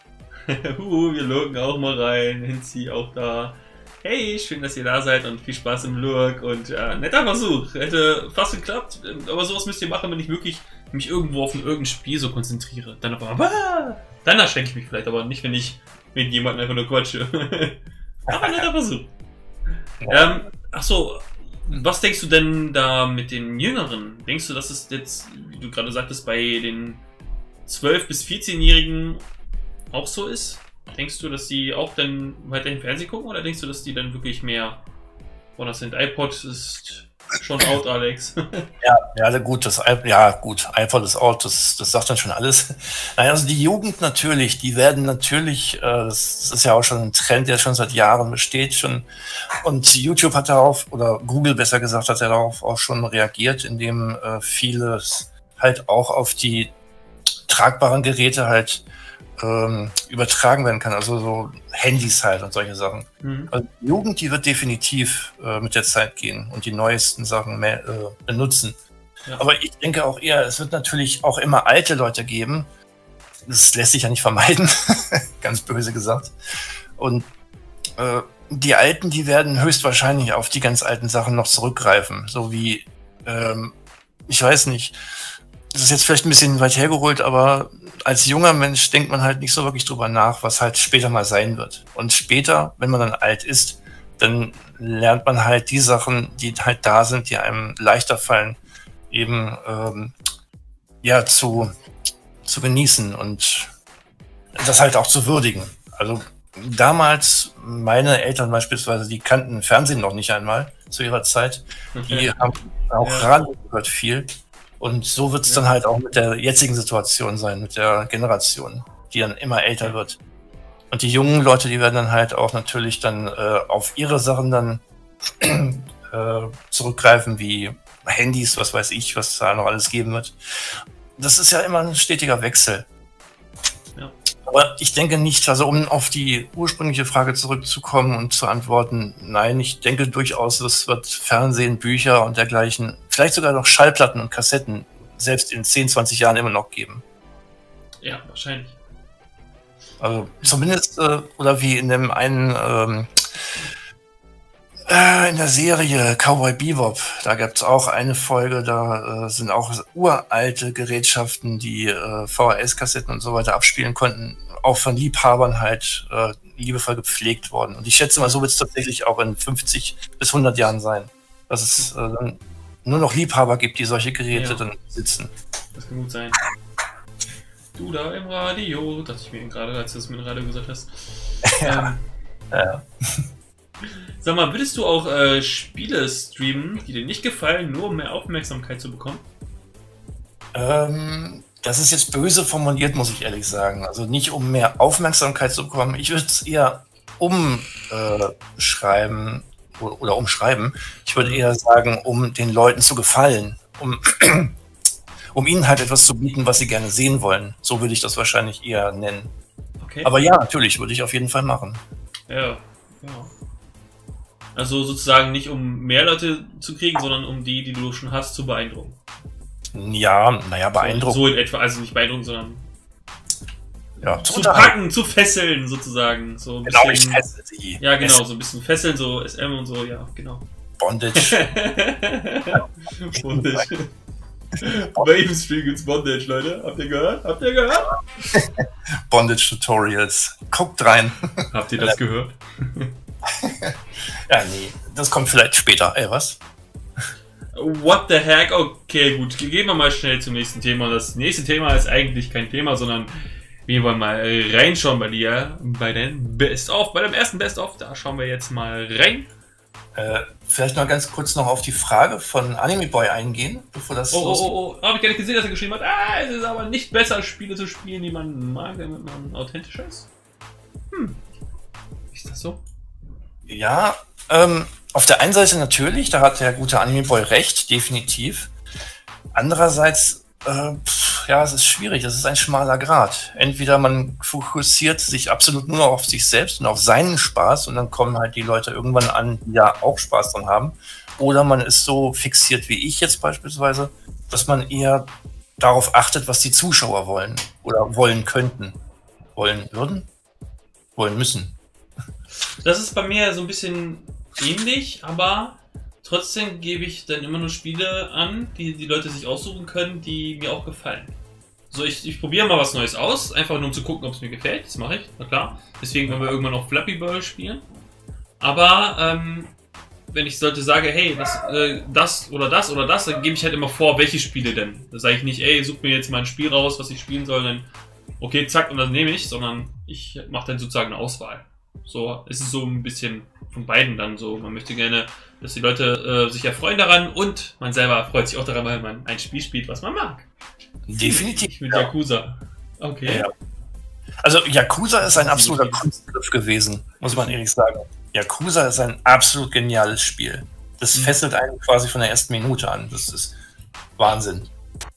uh, wir lurken auch mal rein. Hinzi auch da. Hey, schön, dass ihr da seid und viel Spaß im Lurk. Und äh, netter Versuch. Hätte fast geklappt. Aber sowas müsst ihr machen, wenn ich wirklich mich irgendwo auf ein irgendein Spiel so konzentriere. Dann auf einmal, "Wah!" Dann erschrecke ich mich vielleicht, aber nicht, wenn ich mit jemandem einfach nur quatsche. Aber netter Versuch. Ähm, ach so, was denkst du denn da mit den Jüngeren? Denkst du, dass es jetzt, wie du gerade sagtest, bei den zwölf- bis vierzehn-Jährigen auch so ist? Denkst du, dass die auch dann weiterhin Fernsehen gucken oder denkst du, dass die dann wirklich mehr woanders sind? iPod ist schon out, Alex. Ja, ja, gut, das, I- ja, gut, iPod ist out, das, das sagt dann schon alles. Nein, also die Jugend natürlich, die werden natürlich, äh, das, das ist ja auch schon ein Trend, der schon seit Jahren besteht schon. Und YouTube hat darauf, oder Google besser gesagt, hat darauf auch schon reagiert, indem äh, vieles halt auch auf die tragbaren Geräte halt ähm, übertragen werden kann, also so Handys halt und solche Sachen. Mhm. Also die Jugend, die wird definitiv äh, mit der Zeit gehen und die neuesten Sachen mehr, äh, benutzen. Ja. Aber ich denke auch eher, es wird natürlich auch immer alte Leute geben. Das lässt sich ja nicht vermeiden, ganz böse gesagt. Und äh, die Alten, die werden höchstwahrscheinlich auf die ganz alten Sachen noch zurückgreifen. So wie, ähm, ich weiß nicht, das ist jetzt vielleicht ein bisschen weit hergeholt, aber als junger Mensch denkt man halt nicht so wirklich drüber nach, was halt später mal sein wird. Und später, wenn man dann alt ist, dann lernt man halt die Sachen, die halt da sind, die einem leichter fallen, eben ähm, ja zu, zu genießen und das halt auch zu würdigen. Also damals, meine Eltern beispielsweise, die kannten Fernsehen noch nicht einmal zu ihrer Zeit. Die haben auch Ja. Radio gehört viel. Und so wird es Ja. dann halt auch mit der jetzigen Situation sein, mit der Generation, die dann immer älter wird. Und die jungen Leute, die werden dann halt auch natürlich dann äh, auf ihre Sachen dann äh, zurückgreifen, wie Handys, was weiß ich, was da noch alles geben wird. Das ist ja immer ein stetiger Wechsel. Ja. Aber ich denke nicht, also um auf die ursprüngliche Frage zurückzukommen und zu antworten, nein, ich denke durchaus, es wird Fernsehen, Bücher und dergleichen, vielleicht sogar noch Schallplatten und Kassetten, selbst in zehn, zwanzig Jahren immer noch geben. Ja, wahrscheinlich. Also zumindest, äh, oder wie in dem einen, ähm, äh, in der Serie Cowboy Bebop, da gab es auch eine Folge, da äh, sind auch uralte Gerätschaften, die äh, V H S-Kassetten und so weiter abspielen konnten, auch von Liebhabern halt äh, liebevoll gepflegt worden. Und ich schätze mal, so wird es tatsächlich auch in fünfzig bis hundert Jahren sein, dass es äh, dann nur noch Liebhaber gibt, die solche Geräte Ja. dann besitzen. Das kann gut sein. Du da im Radio, dachte ich mir gerade, als du es mir im Radio gesagt hast. Ja. Ähm, Ja. Sag mal, würdest du auch äh, Spiele streamen, die dir nicht gefallen, nur um mehr Aufmerksamkeit zu bekommen? Ähm, das ist jetzt böse formuliert, muss ich ehrlich sagen. Also nicht um mehr Aufmerksamkeit zu bekommen. Ich würde es eher umschreiben äh, oder, oder umschreiben. Ich würde eher sagen, um den Leuten zu gefallen. Um, um ihnen halt etwas zu bieten, was sie gerne sehen wollen. So würde ich das wahrscheinlich eher nennen. Okay. Aber ja, natürlich, würde ich auf jeden Fall machen. Ja, ja. Also sozusagen nicht um mehr Leute zu kriegen, sondern um die, die du schon hast, zu beeindrucken. Ja, naja, beeindruckend. So in etwa, also nicht beeindrucken, sondern Ja, zu unterhalten. packen, zu fesseln sozusagen. So ein Genau, ich bisschen, fessel sie. ja, genau, Es- so ein bisschen fesseln, so S M und so, ja, genau. Bondage. Bondage. Bei ihm Stream gibt's Bondage, Leute. Habt ihr gehört? Habt ihr gehört? Bondage Tutorials. Guckt rein. Habt ihr das gehört? Ja, nee, das kommt vielleicht später. Ey, was? What the heck? Okay, gut. Gehen wir mal schnell zum nächsten Thema. Das nächste Thema ist eigentlich kein Thema, sondern wir wollen mal reinschauen bei dir, bei den Best-of, bei dem ersten Best-of. Da schauen wir jetzt mal rein. Äh, vielleicht noch ganz kurz noch auf die Frage von Anime Boy eingehen, bevor das Oh, oh, losgeht. oh, oh. Habe ich gar nicht gesehen, dass er geschrieben hat. Ah, es ist aber nicht besser, Spiele zu spielen, die man mag, damit man authentischer ist. Hm. Ist das so? Ja, ähm, auf der einen Seite natürlich, da hat der gute Anime Boy recht, definitiv. Andererseits, äh, pff, ja, es ist schwierig, es ist ein schmaler Grat. Entweder man fokussiert sich absolut nur noch auf sich selbst und auf seinen Spaß und dann kommen halt die Leute irgendwann an, die ja auch Spaß dran haben. Oder man ist so fixiert wie ich jetzt beispielsweise, dass man eher darauf achtet, was die Zuschauer wollen oder wollen könnten. Wollen würden? Wollen müssen. Das ist bei mir so ein bisschen ähnlich, aber trotzdem gebe ich dann immer nur Spiele an, die die Leute sich aussuchen können, die mir auch gefallen. So, ich, ich probiere mal was Neues aus, einfach nur um zu gucken, ob es mir gefällt. Das mache ich, na klar. Deswegen werden wir irgendwann auch Flappy Bird spielen. Aber ähm, wenn ich sollte sage, hey, das, äh, das oder das oder das, dann gebe ich halt immer vor, welche Spiele denn. Da sage ich nicht, ey, such mir jetzt mal ein Spiel raus, was ich spielen soll, dann okay, zack, und das nehme ich, sondern ich mache dann sozusagen eine Auswahl. So, es ist so ein bisschen von beiden dann so. Man möchte gerne, dass die Leute äh, sich erfreuen daran und man selber freut sich auch daran, weil man ein Spiel spielt, was man mag. Definitiv. Mit Yakuza. Okay. Ja. Also Yakuza ist ein Das ist absoluter definitiv. Kunstgriff gewesen, muss man ehrlich sagen. Yakuza ist ein absolut geniales Spiel. Das Mhm. fesselt einen quasi von der ersten Minute an. Das ist Wahnsinn.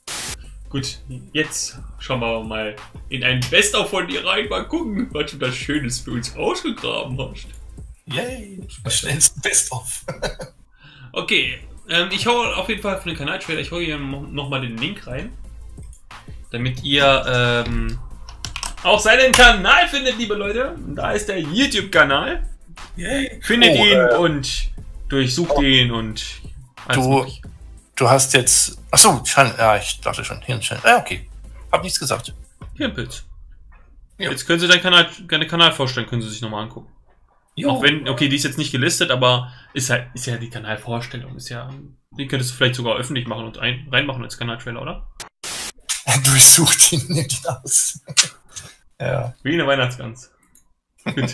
Gut, jetzt schauen wir mal in ein Best-of von dir rein, mal gucken, was du da Schönes für uns ausgegraben hast. Yay! Schnellst Best-of. Okay, ähm, ich hau auf jeden Fall von den Kanaltrailer, ich hau hier nochmal den Link rein, damit ihr ähm, auch seinen Kanal findet, liebe Leute. Da ist der YouTube-Kanal. Yay! Findet Oh, ihn äh, und durchsucht ihn und alles Du- mögliche. Du hast jetzt. Achso, ja, ich dachte schon. Hirnschellen. Ja, okay. Hab nichts gesagt. Hirnpilz. Ja. Jetzt können Sie deinen Kanal, deinen Kanal vorstellen, können Sie sich nochmal angucken. Jo. Auch wenn, okay, die ist jetzt nicht gelistet, aber ist halt, ist ja die Kanalvorstellung, ist ja, die könntest du vielleicht sogar öffentlich machen und ein, reinmachen als Kanaltrailer, oder? Durchsucht ihn nicht aus. Ja. Wie eine Weihnachtsgans. Gut.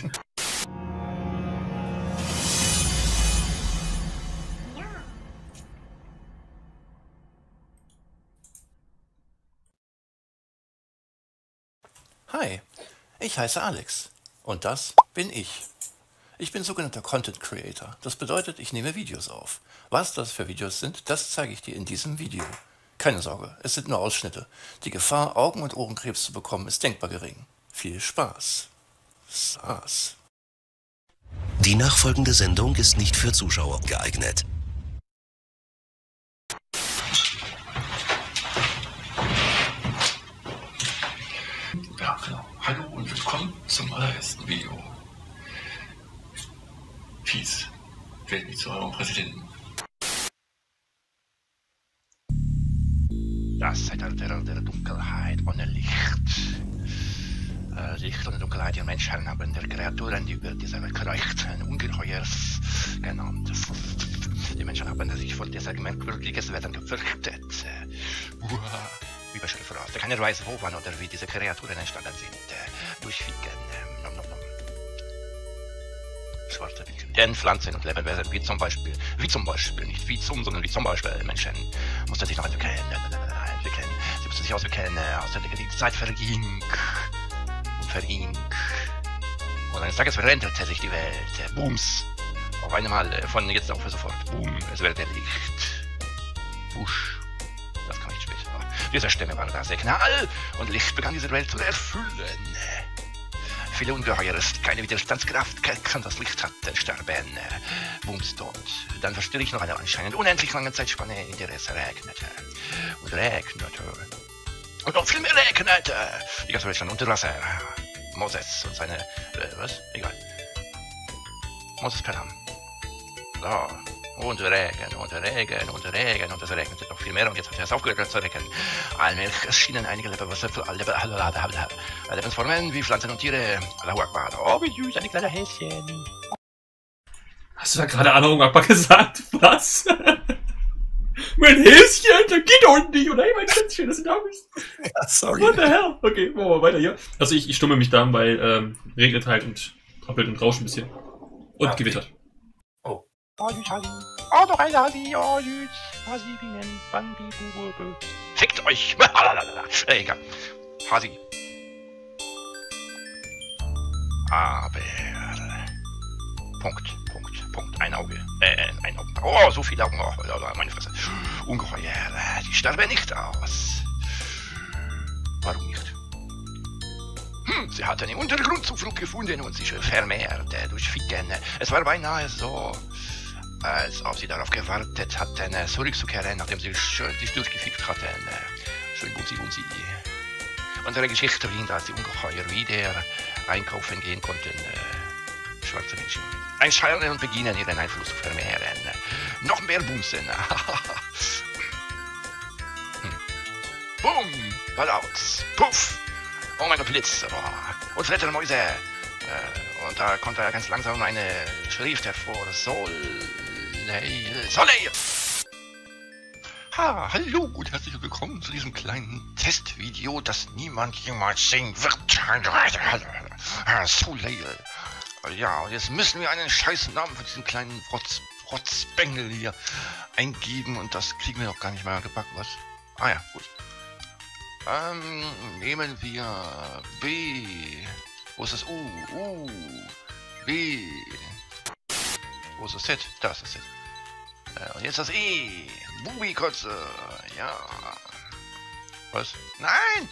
Hi, ich heiße Alex. Und das bin ich. Ich bin sogenannter Content Creator. Das bedeutet, ich nehme Videos auf. Was das für Videos sind, das zeige ich dir in diesem Video. Keine Sorge, es sind nur Ausschnitte. Die Gefahr, Augen- und Ohrenkrebs zu bekommen, ist denkbar gering. Viel Spaß. Saß. Die nachfolgende Sendung ist nicht für Zuschauer geeignet. Ja, genau. Hallo und willkommen zum allerersten Video. Peace. Wählt mich zu eurem Präsidenten. Das Zeitalter der Dunkelheit ohne Licht. Äh, Licht und Dunkelheit, ihr Menschen haben der Kreaturen, die über diese Welt kreuchten, Ungeheuers genannt. Die Menschen haben sich vor dieser merkwürdiges Wetter gefürchtet. Uh, Überschrift voraus. Keiner weiß, wo, wann oder wie diese Kreaturen entstanden sind. Durch Ficken. Nom, nom, nom. Schwarze Bildschirm. Denn Pflanzen und Lebewesen, wie zum Beispiel, wie zum Beispiel, nicht wie zum, sondern wie zum Beispiel Menschen, mussten sich noch entwickeln. entwickeln. Sie mussten sich auswickeln, aus der die Zeit verging. Und verging. Und eines Tages veränderte sich die Welt. Booms. Auf einmal, von jetzt auf sofort. Boom, es wird Licht. Wusch. Das kam nicht später. Diese Stimme war das Signal und Licht begann diese Welt zu erfüllen. Viele Ungeheuer ist keine Widerstandskraft, kann das Licht hat sterben. Booms tot. Dann verstehe ich noch eine anscheinend unendlich lange Zeitspanne, in der es regnete. Und regnete. Und noch viel mehr regnete. Die ganze Welt stand unter Wasser. Moses und seine... Äh, was? Egal. Moses Peram. So. Und Regen, und Regen, und Regen, und es regnete noch viel mehr, und jetzt hat er es aufgehört zu regnen. Allmählich erschienen einige Lebewesen für alle Lebensformen, wie Pflanzen und Tiere. Allahu Akbar. Oh, wie süß, eine kleine Häschen. Hast du da gerade Allahu Akbar gesagt? Was? Mein Häschen, da geht doch nicht, oder? Hey, mein Schätzchen, das sind Amis. Ja, sorry. What the hell? Okay, machen wir weiter hier. Also ich, ich stumme mich da, weil ähm, regnet halt und rappelt und rauscht ein bisschen. Und Ah, gewittert. Oh. Oh, süß, Hasi. Oh, doch ein Hasi. Oh, süß. Hasi, wie nennt Bambi, Bube. Fickt euch! äh, egal. Hasi. Aber... Punkt, Punkt, Punkt. Ein Auge. Äh, ein Auge. Oh, so viele Augen. Oh, meine Fresse. Ungeheuer. Die sterben nicht aus. Warum nicht? Hm, sie hatten im Untergrund Zuflucht gefunden und sich vermehrt durch Ficken. Es war beinahe so, als ob sie darauf gewartet hatten, zurückzukehren, nachdem sie sich durchgefickt hatten. Schön bumsi bumsi. Unsere Geschichte beginnt, als die Ungeheuer wieder einkaufen gehen konnten. Schwarze Menschen. Einschalten und beginnen, ihren Einfluss zu vermehren. Noch mehr Bumsen. hm. Boom! Ballouts. Puff! Oh mein Gott, Blitz. Oh. Und flattere Mäuse. Äh, und da kommt da ganz langsam eine Schrift hervor. Soleil. Soleil! Ha, hallo und herzlich willkommen zu diesem kleinen Testvideo, das niemand jemals sehen wird. Soleil. Ja, und jetzt müssen wir einen scheiß Namen für diesen kleinen Rotz, Rotzbengel hier eingeben und das kriegen wir noch gar nicht mal gebacken, was? Ah ja, gut. Ähm, nehmen wir B. Wo ist das U? U. B. Wo ist das Z? Da ist das Z. Äh, und jetzt das E. Bubikotze. Ja. Was? Nein!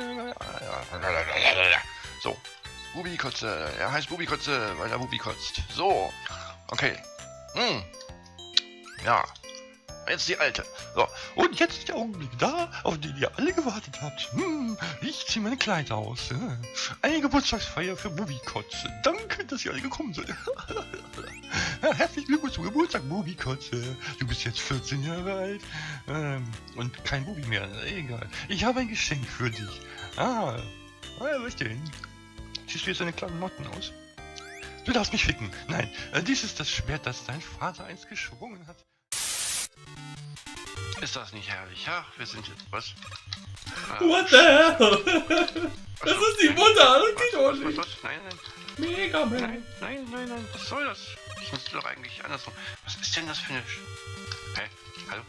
So. Bubikotze. Er heißt Bubikotze, weil er Bubi kotzt. So. Okay. Hm. Ja. Jetzt die alte. So. Und jetzt ist der Augenblick da, auf den ihr alle gewartet habt. Hm, ich ziehe meine Kleider aus. Eine Geburtstagsfeier für Bubikotze. Danke, dass ihr alle gekommen seid. Herzlichen Glückwunsch zum Geburtstag, Bubikotze. Du bist jetzt vierzehn Jahre alt. Ähm, und kein Bubi mehr. Egal. Ich habe ein Geschenk für dich. Ah. Ah, was denn? Ziehst du jetzt deine kleinen Motten aus? Du darfst mich ficken. Nein, äh, dies ist das Schwert, das dein Vater einst geschwungen hat. Ist das nicht herrlich? Ja, wir sind jetzt was? Ah, What the hell? Das ist die Mutter, das geht doch was, nicht. was, nein, nein, Mega Man. nein, nein, nein, nein, was soll das? Ich müsste doch eigentlich andersrum. Was ist denn das für eine... Sch Hä? Hallo?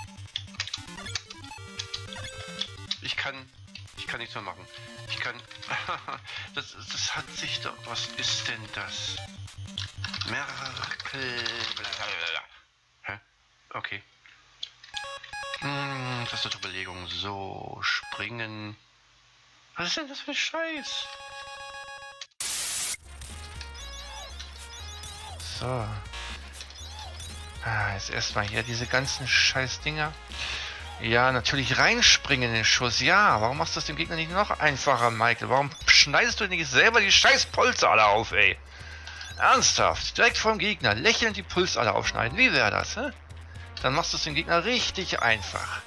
Ich kann... Ich kann nichts mehr machen. Ich kann... das, das hat sich doch... Was ist denn das? Merkel... Blablabla. Hä? Okay. Hm, Tastaturbelegung. So, springen. Was ist denn das für ein Scheiß? So. Ah, jetzt erstmal hier diese ganzen Scheiß-Dinger. Ja, natürlich reinspringen in den Schuss. Ja, warum machst du das dem Gegner nicht noch einfacher, Michael? Warum schneidest du nicht selber die scheiß Pulsader auf, ey? Ernsthaft, direkt vom Gegner lächelnd die Pulsader aufschneiden. Wie wäre das, hä? Dann machst du es dem Gegner richtig einfach.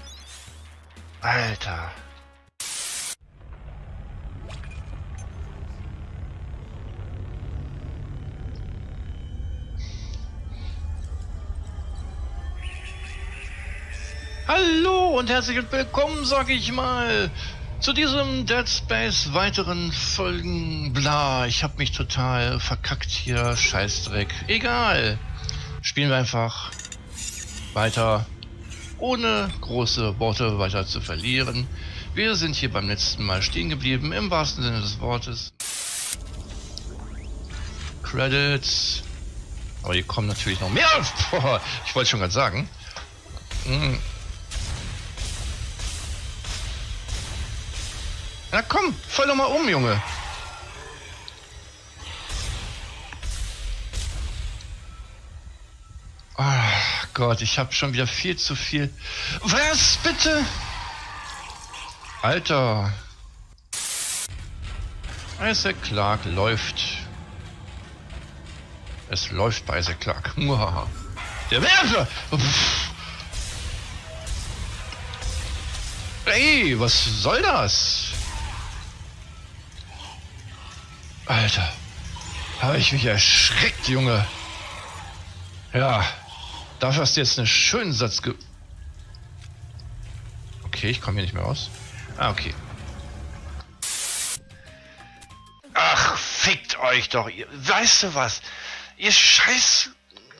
Alter. Hallo und herzlich willkommen, sag ich mal, zu diesem Dead Space weiteren Folgen. Bla, ich hab mich total verkackt hier, Scheißdreck. Egal, spielen wir einfach weiter, ohne große Worte weiter zu verlieren. Wir sind hier beim letzten Mal stehen geblieben, im wahrsten Sinne des Wortes. Credits. Aber hier kommen natürlich noch mehr. Boah, ich wollte schon gerade sagen. Hm. Na komm, fall doch mal um, Junge. Ach Gott, ich habe schon wieder viel zu viel. Was, bitte? Alter. Isaac Clarke läuft. Es läuft bei Isaac Clarke. Der Werfer! Ey, was soll das? Alter, habe ich mich erschreckt, Junge. Ja, dafür hast du jetzt einen schönen Satz ge... Okay, ich komme hier nicht mehr raus. Ah, okay. Ach, fickt euch doch. Ihr, weißt du was? Ihr Scheiß...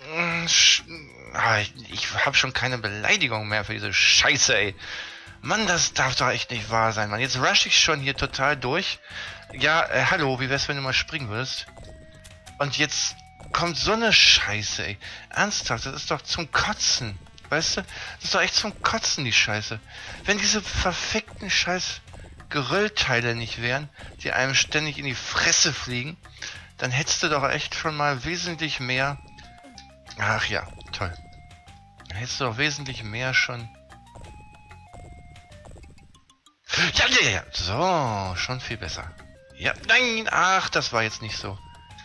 Ich habe schon keine Beleidigung mehr für diese Scheiße, ey. Mann, das darf doch echt nicht wahr sein, Mann. Jetzt rush ich schon hier total durch. Ja, äh, hallo, wie wär's, wenn du mal springen würdest? Und jetzt kommt so eine Scheiße, ey. Ernsthaft, das ist doch zum Kotzen. Weißt du? Das ist doch echt zum Kotzen, die Scheiße. Wenn diese verfickten scheiß Geröllteile nicht wären, die einem ständig in die Fresse fliegen, dann hättest du doch echt schon mal wesentlich mehr... Ach ja, toll. Dann hättest du doch wesentlich mehr schon... Ja, ja, ja, so, schon viel besser. Ja, nein, ach, das war jetzt nicht so.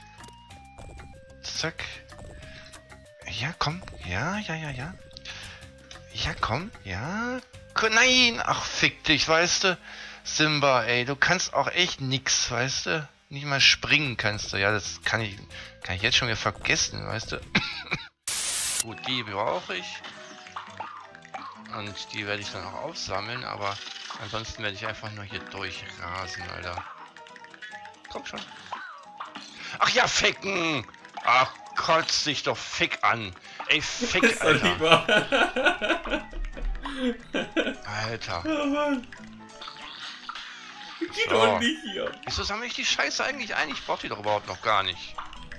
Zack. Ja, komm, ja, ja, ja, ja. Ja, komm, ja. Nein, ach, fick dich, weißt du. Simba, ey, du kannst auch echt nix, weißt du. Nicht mal springen kannst du. Ja, das kann ich, kann ich jetzt schon wieder vergessen, weißt du. Gut, die brauche ich. Und die werde ich dann auch aufsammeln, aber ansonsten werde ich einfach nur hier durchrasen, Alter. Komm schon. Ach ja, ficken! Ach, kotz dich doch fick an. Ey, fick, Alter. Alter. Oh Mann. Geht So. doch nicht hier. Wieso sammle ich die Scheiße eigentlich ein? Ich brauche die doch überhaupt noch gar nicht.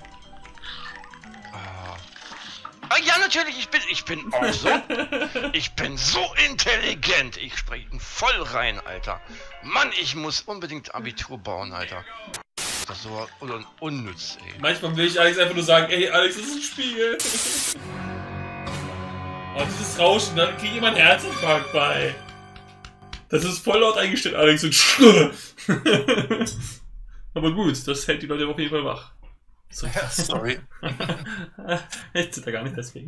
Ah. Ah, ja, natürlich, ich bin, ich bin auch so, ich bin so intelligent. Ich spreche ihn voll rein, Alter. Mann, ich muss unbedingt Abitur bauen, Alter. Das ist so un unnütz, ey. Manchmal will ich Alex einfach nur sagen, ey Alex, das ist ein Spiegel. Oh, dieses Rauschen, da kriege ich immer einen Herzinfarkt bei. Das ist voll laut eingestellt, Alex. Und aber gut, das hält die Leute auf jeden Fall wach. So. Ja, sorry. Ich zitter gar nicht deswegen.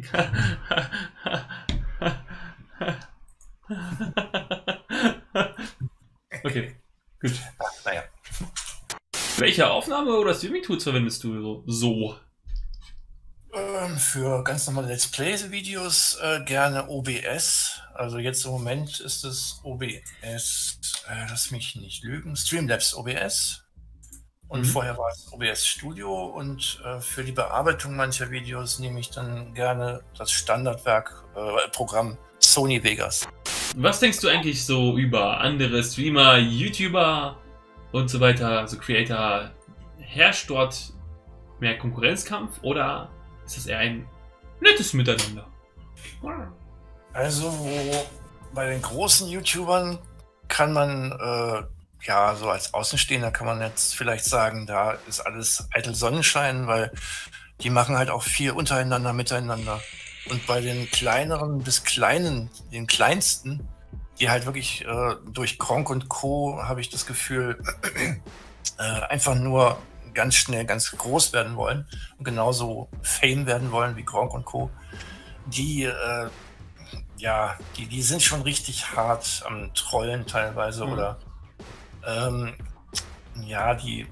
Okay, gut. Naja. Welche Aufnahme- oder Streaming-Tools verwendest du so? Ähm, für ganz normale Let's Play-Videos äh, gerne O B S. Also jetzt im Moment ist es O B S, äh, lass mich nicht lügen, Streamlabs O B S. Und Mhm. vorher war es O B S Studio. Und äh, für die Bearbeitung mancher Videos nehme ich dann gerne das Standardwerk, äh, Programm Sony Vegas. Was denkst du eigentlich so über andere Streamer, YouTuber und so weiter, also Creator? Herrscht dort mehr Konkurrenzkampf oder ist das eher ein nettes Miteinander? Also bei den großen YouTubern kann man, äh, ja, so als Außenstehender kann man jetzt vielleicht sagen, da ist alles eitel Sonnenschein, weil die machen halt auch viel untereinander, miteinander. Und bei den kleineren bis kleinen, den kleinsten, die halt wirklich äh, durch Gronkh und Co. habe ich das Gefühl, äh, einfach nur ganz schnell ganz groß werden wollen und genauso Fame werden wollen wie Gronkh und Co. Die, äh, ja, die, die sind schon richtig hart am Trollen teilweise mhm. oder ähm, ja, die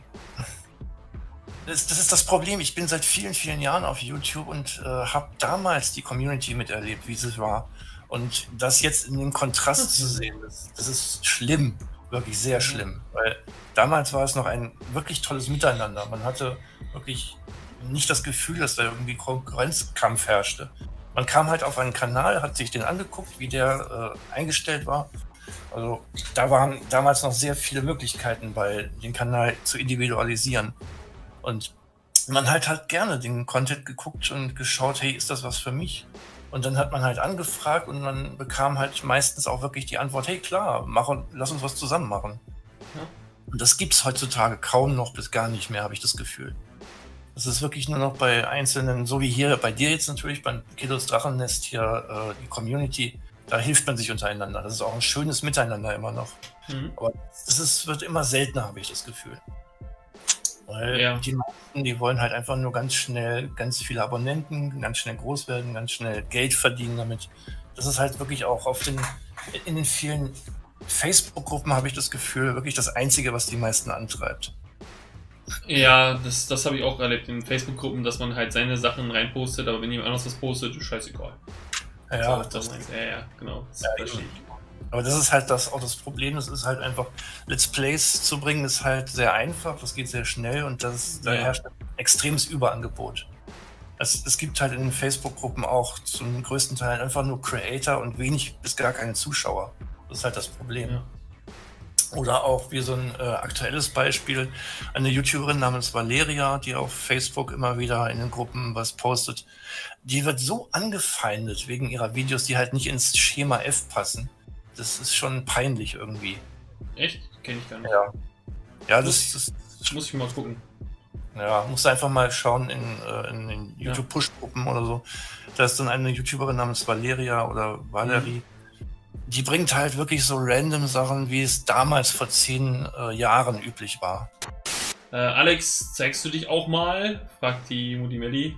das, das ist das Problem. Ich bin seit vielen, vielen Jahren auf YouTube und äh, habe damals die Community miterlebt, wie sie war. Und das jetzt in dem Kontrast mhm. zu sehen, das, das ist schlimm, wirklich sehr schlimm. Weil damals war es noch ein wirklich tolles Miteinander. Man hatte wirklich nicht das Gefühl, dass da irgendwie Konkurrenzkampf herrschte. Man kam halt auf einen Kanal, hat sich den angeguckt, wie der äh, eingestellt war. Also da waren damals noch sehr viele Möglichkeiten, bei den Kanal zu individualisieren. Und man halt halt gerne den Content geguckt und geschaut, hey, ist das was für mich? Und dann hat man halt angefragt und man bekam halt meistens auch wirklich die Antwort, hey klar, mach und, lass uns was zusammen machen. Ja. Und das gibt's heutzutage kaum noch bis gar nicht mehr, habe ich das Gefühl. Das ist wirklich nur noch bei einzelnen, so wie hier bei dir jetzt natürlich, beim Kiddos Drachennest hier, äh, die Community, da hilft man sich untereinander. Das ist auch ein schönes Miteinander immer noch. Mhm. Aber das ist, wird immer seltener, habe ich das Gefühl. Weil ja. die meisten, die wollen halt einfach nur ganz schnell ganz viele Abonnenten, ganz schnell groß werden, ganz schnell Geld verdienen damit. Das ist halt wirklich auch auf den, in den vielen Facebook-Gruppen, habe ich das Gefühl, wirklich das Einzige, was die meisten antreibt. Ja, das, das habe ich auch erlebt in Facebook-Gruppen, dass man halt seine Sachen reinpostet, aber wenn jemand anderes was postet, ist scheißegal. Ja, so, das das ja, ja, genau. Das ja, verstehe ich. Aber das ist halt das, auch das Problem, das ist halt einfach, Let's Plays zu bringen, ist halt sehr einfach, das geht sehr schnell und das, da ja. herrscht ein extremes Überangebot. Es, es gibt halt in den Facebook-Gruppen auch zum größten Teil einfach nur Creator und wenig bis gar keine Zuschauer. Das ist halt das Problem. Ja. Oder auch wie so ein äh, aktuelles Beispiel, eine YouTuberin namens Valeria, die auf Facebook immer wieder in den Gruppen was postet. Die wird so angefeindet wegen ihrer Videos, die halt nicht ins Schema F passen. Das ist schon peinlich irgendwie. Echt? Kenn ich gar nicht. Ja, ja das, das, das muss ich mal gucken. Ja, musst du einfach mal schauen in, äh, in den YouTube-Push-Gruppen oder so. Da ist dann eine YouTuberin namens Valeria oder Valerie. Mhm. Die bringt halt wirklich so random Sachen, wie es damals vor zehn äh, Jahren üblich war. Äh, Alex, zeigst du dich auch mal? Fragt die Mutti Melli.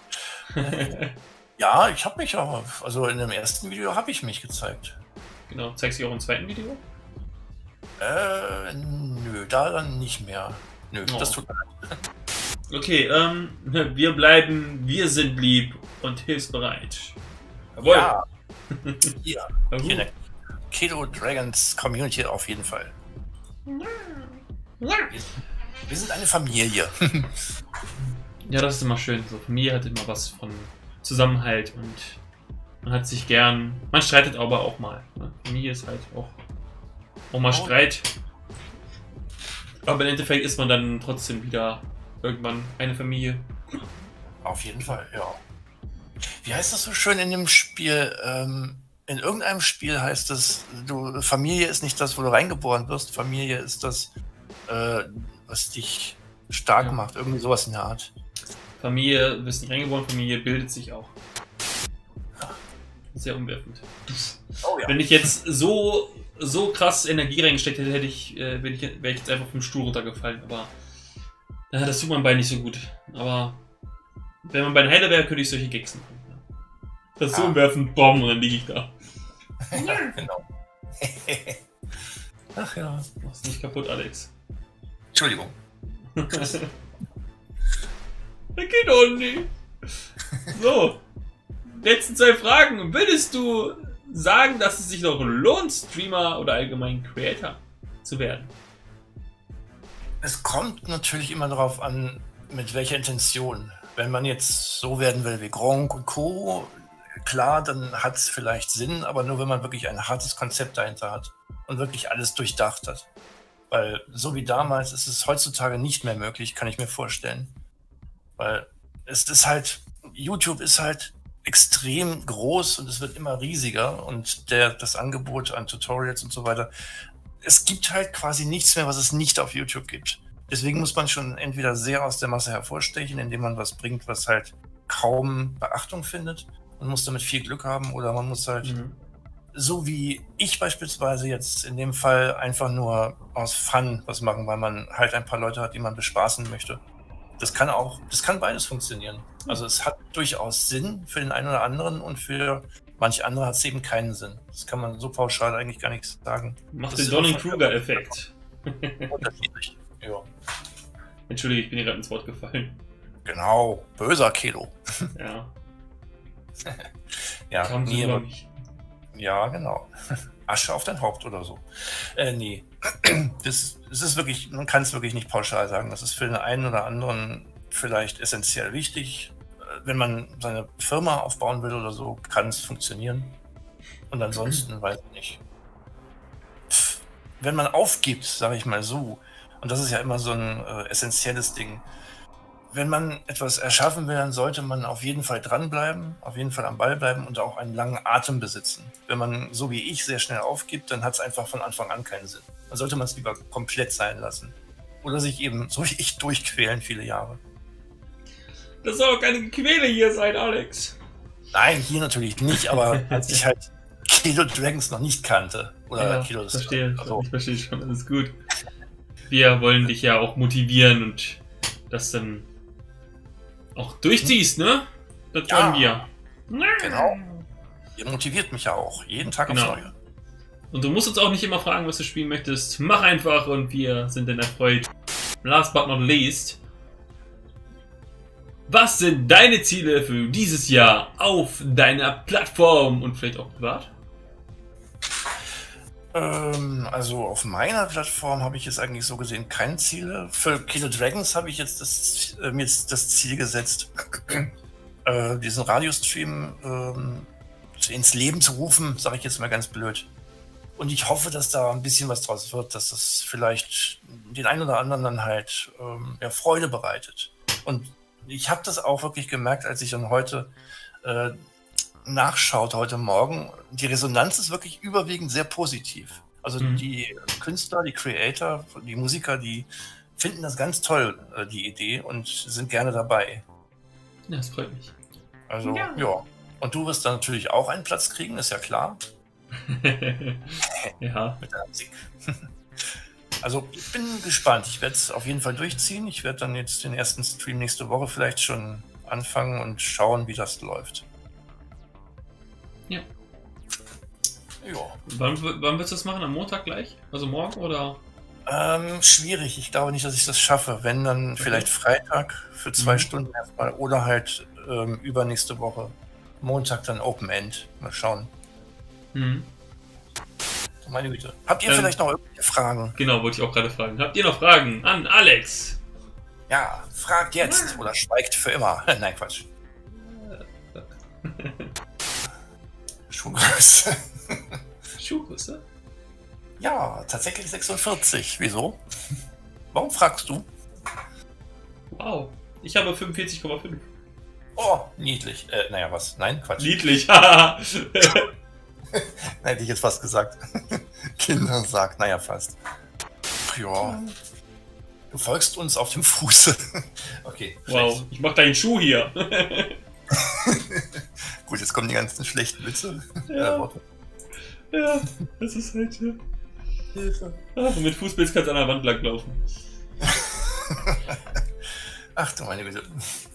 Ja, ich habe mich auch. Also in dem ersten Video habe ich mich gezeigt. Genau, zeigst du dich auch im zweiten Video? Äh, nö, da dann nicht mehr. Nö, oh. Das tut mir leid. Okay, ähm, wir bleiben, wir sind lieb und hilfsbereit. Jawohl. Ja. Ja, hier in der Kiddo Dragons Community auf jeden Fall. Wir, wir sind eine Familie. Ja, das ist immer schön. So, Familie hat immer was von Zusammenhalt und man hat sich gern. Man streitet aber auch mal. Ne? Familie ist halt auch, auch mal Streit. Aber im Endeffekt ist man dann trotzdem wieder irgendwann eine Familie. Auf jeden Fall, ja. Wie heißt das so schön in dem Spiel? Ähm, in irgendeinem Spiel heißt es, du, Familie ist nicht das, wo du reingeboren wirst. Familie ist das, äh, was dich stark ja. macht. Irgendwie sowas in der Art. Familie, du bist nicht reingeboren, Familie bildet sich auch. Sehr umwerfend. Oh, ja. Wenn ich jetzt so, so krass Energie reingesteckt hätte, hätte ich, äh, wäre ich, wär ich jetzt einfach vom Stuhl runtergefallen. Aber äh, das tut mein Bein nicht so gut. Aber wenn man bei den Heiler wäre, könnte ich solche Gags machen. Das ist so umwerfend, Bomben, und dann liege ich da. Ja, genau. Ach ja, mach's nicht kaputt, Alex. Entschuldigung. Das geht doch nicht. So, letzten zwei Fragen. Würdest du sagen, dass es sich noch lohnt, Streamer oder allgemein Creator zu werden? Es kommt natürlich immer darauf an, mit welcher Intention. Wenn man jetzt so werden will wie Gronkh und Co., klar, dann hat es vielleicht Sinn, aber nur wenn man wirklich ein hartes Konzept dahinter hat und wirklich alles durchdacht hat. Weil so wie damals ist es heutzutage nicht mehr möglich, kann ich mir vorstellen. Weil es ist halt, YouTube ist halt extrem groß und es wird immer riesiger und der, das Angebot an Tutorials und so weiter, es gibt halt quasi nichts mehr, was es nicht auf YouTube gibt. Deswegen muss man schon entweder sehr aus der Masse hervorstechen, indem man was bringt, was halt kaum Beachtung findet. Man muss damit viel Glück haben oder man muss halt, mhm. so wie ich beispielsweise jetzt in dem Fall, einfach nur aus Fun was machen, weil man halt ein paar Leute hat, die man bespaßen möchte. Das kann auch, das kann beides funktionieren. Also es hat durchaus Sinn für den einen oder anderen und für manche andere hat es eben keinen Sinn. Das kann man so pauschal eigentlich gar nichts sagen. Macht den Donning-Kruger-Effekt. Unterschiedlich. Ja. Entschuldige, ich bin dir gerade ins Wort gefallen. Genau, böser Kilo. Ja. Ja, Haben Sie, nie, glaub ich. Ja, genau. Asche auf dein Haupt oder so. Äh, nee. Das, das ist wirklich, man kann es wirklich nicht pauschal sagen. Das ist für den einen oder anderen vielleicht essentiell wichtig. Wenn man seine Firma aufbauen will oder so, kann es funktionieren. Und ansonsten weiß ich nicht. Pff, wenn man aufgibt, sage ich mal so, und das ist ja immer so ein äh, essentielles Ding, wenn man etwas erschaffen will, dann sollte man auf jeden Fall dranbleiben, auf jeden Fall am Ball bleiben und auch einen langen Atem besitzen. Wenn man, so wie ich, sehr schnell aufgibt, dann hat es einfach von Anfang an keinen Sinn. Dann sollte man es lieber komplett sein lassen. Oder sich eben, so wie ich, durchquälen viele Jahre. Das soll auch keine Quäle hier sein, Alex. Nein, hier natürlich nicht, aber als ich halt Kilo Dragons noch nicht kannte. Oder ja, Kilo verstehe, also. ich verstehe schon, alles gut. Wir wollen dich ja auch motivieren und das dann auch durchziehst, ne? Das ja, wollen wir. Genau. Ihr motiviert mich ja auch. Jeden Tag genau. aufs Neue. Und du musst uns auch nicht immer fragen, was du spielen möchtest. Mach einfach und wir sind dann erfreut. Last but not least. Was sind deine Ziele für dieses Jahr auf deiner Plattform und vielleicht auch privat? Ähm, also auf meiner Plattform habe ich jetzt eigentlich so gesehen keine Ziele. Für Kilo Dragons habe ich jetzt das, äh, mir jetzt das Ziel gesetzt, äh, diesen Radiostream ähm, ins Leben zu rufen, sage ich jetzt mal ganz blöd. Und ich hoffe, dass da ein bisschen was draus wird, dass das vielleicht den einen oder anderen dann halt ähm, ja, Freude bereitet. Und ich habe das auch wirklich gemerkt, als ich dann heute äh, nachschaute, heute Morgen. Die Resonanz ist wirklich überwiegend sehr positiv. Also mhm. die Künstler, die Creator, die Musiker, die finden das ganz toll, äh, die Idee, und sind gerne dabei. Ja, das freut mich. Also, ja. ja. Und du wirst dann natürlich auch einen Platz kriegen, ist ja klar. Ja. Mit der Musik. Also ich bin gespannt. Ich werde es auf jeden Fall durchziehen. Ich werde dann jetzt den ersten Stream nächste Woche vielleicht schon anfangen und schauen, wie das läuft. Ja. Ja. Wann, wann willst du das machen? Am Montag gleich? Also morgen oder? Ähm, schwierig. Ich glaube nicht, dass ich das schaffe. Wenn, dann okay. vielleicht Freitag für zwei mhm. Stunden erstmal oder halt ähm, übernächste Woche. Montag dann Open End. Mal schauen. Mhm. Meine Güte. Habt ihr ähm, vielleicht noch irgendwelche Fragen? Genau, wollte ich auch gerade fragen. Habt ihr noch Fragen an Alex? Ja, fragt jetzt ja. oder schweigt für immer. Nein, Quatsch. Schuhgröße. Schuhgröße? Ja, tatsächlich sechsundvierzig. Wieso? Warum fragst du? Wow, ich habe fünfundvierzig Komma fünf. Oh, niedlich. Äh, naja, was? Nein, Quatsch. Niedlich, haha. Hätte ich jetzt fast gesagt. Kinder sagt, naja, fast. Ja. Du folgst uns auf dem Fuße. Okay. Wow, schlecht. Ich mach deinen Schuh hier. Gut, jetzt kommen die ganzen schlechten Witze. Ja, ja, das ist halt hier. Ah, mit Fußpilz kannst du an der Wand langlaufen. Ach du meine Güte.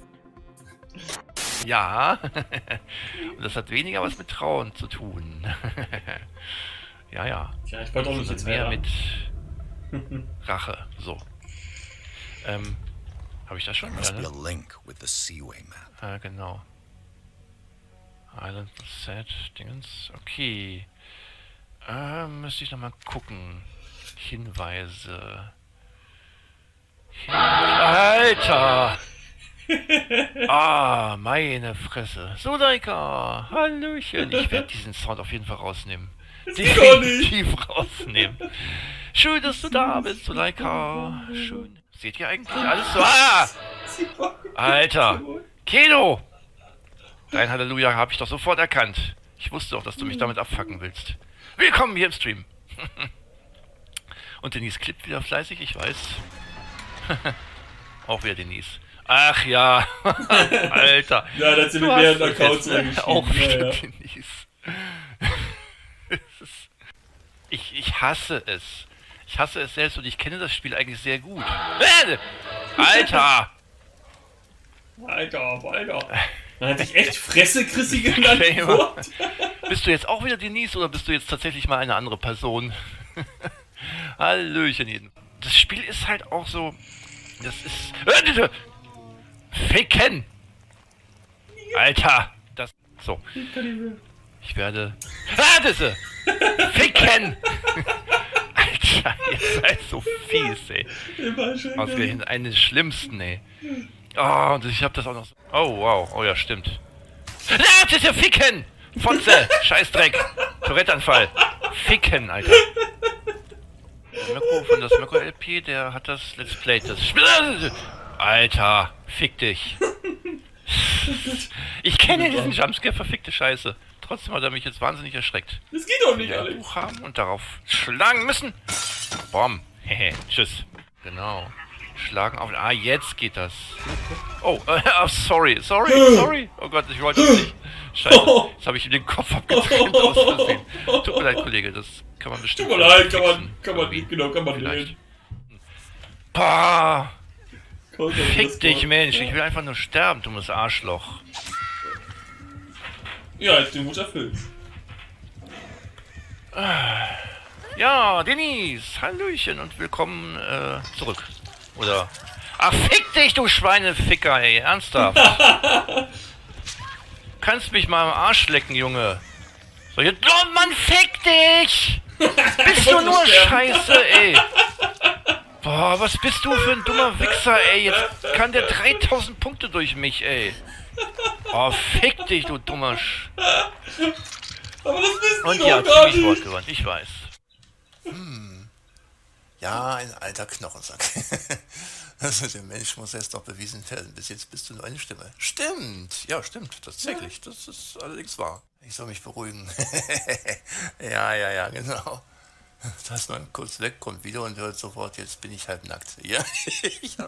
Ja, und das hat weniger was mit Trauen zu tun. Ja, ja. Ja, ich wollte auch nicht jetzt mehr mit Rache. So. Ähm, habe ich das schon? Ja, ne? Ah, genau. Island Set, Dingens. Okay. Ähm, müsste ich nochmal gucken. Hinweise. Hin Alter! Ah, meine Fresse. Suleika, hallöchen. Ich werde diesen Sound auf jeden Fall rausnehmen. Definitiv rausnehmen. Schön, dass du da bist, Suleika. Schön. Seht ihr eigentlich alles so? Ah! Alter. Keno! Dein Halleluja habe ich doch sofort erkannt. Ich wusste doch, dass du mich damit abfacken willst. Willkommen hier im Stream. Und Denise klippt wieder fleißig, ich weiß. Auch wieder Denise. Ach ja, Alter. Ja, da sind wir mehreren Accounts reingeschrieben. Auch wieder ja, ja. Denise. ich, ich hasse es. Ich hasse es selbst und ich kenne das Spiel eigentlich sehr gut. Äh, Alter! Alter, Alter. Man hat dich echt Fresse Chrissy genannt. Bist du jetzt auch wieder Denise oder bist du jetzt tatsächlich mal eine andere Person? Hallöchen jeden. Das Spiel ist halt auch so... Das ist... Äh, Ficken! Alter! Das... So. Ich werde... Ah, diese! Ficken! Alter, ihr seid so fies, ey. Ausgerechnet einen der schlimmsten, ey. Oh, und ich hab das auch noch so... Oh, wow. Oh ja, stimmt. Ah, das ist ja Ficken! Fotze! Scheißdreck! Tourette-Anfall! Ficken, Alter. Der Mirko von das Mirko L P, der hat das Let's Play. Das Spiel... Alter, fick dich. Ich kenne diesen Jumpscare, verfickte Scheiße. Trotzdem hat er mich jetzt wahnsinnig erschreckt. Das geht doch nicht, ja, Alex. Buch haben und darauf schlagen müssen. Bom. Hehe, tschüss. Genau. Schlagen auf... Ah, jetzt geht das. Oh, äh, oh, sorry, sorry, sorry. Oh Gott, ich wollte das nicht. Scheiße, jetzt habe ich ihm den Kopf abgetrennt aus Versehen. Tut mir leid, Kollege, das kann man bestimmt... Tut mir leid, kann man, kann man, genau, kann man nicht. Bah! Fick dich, Mensch, ich will einfach nur sterben, dummes Arschloch. Ja, ist den Wunsch erfüllt. Ja, Denise, Hallöchen und willkommen äh, zurück. Oder... Ach, fick dich, du Schweineficker, ey, ernsthaft. Kannst mich mal am Arsch lecken, Junge. So, jetzt... Oh, Mann, fick dich! Bist du nur Scheiße, ey. Boah, was bist du für ein dummer Wichser, ey. Jetzt kann der dreitausend Punkte durch mich, ey. Oh, fick dich, du dummer Sch... Aber das wissen Und die ja, doch gar ziemlich nicht. wortgewandt, ich weiß. Hm. Ja, ein alter Knochensack. Also der Mensch muss erst doch bewiesen werden. Bis jetzt bist du nur eine Stimme. Stimmt. Ja, stimmt. Tatsächlich. Das ist allerdings wahr. Ich soll mich beruhigen. Ja, ja, ja, genau. Das nur kurz weg, kommt wieder und hört sofort, jetzt bin ich halb nackt. Ja, ja.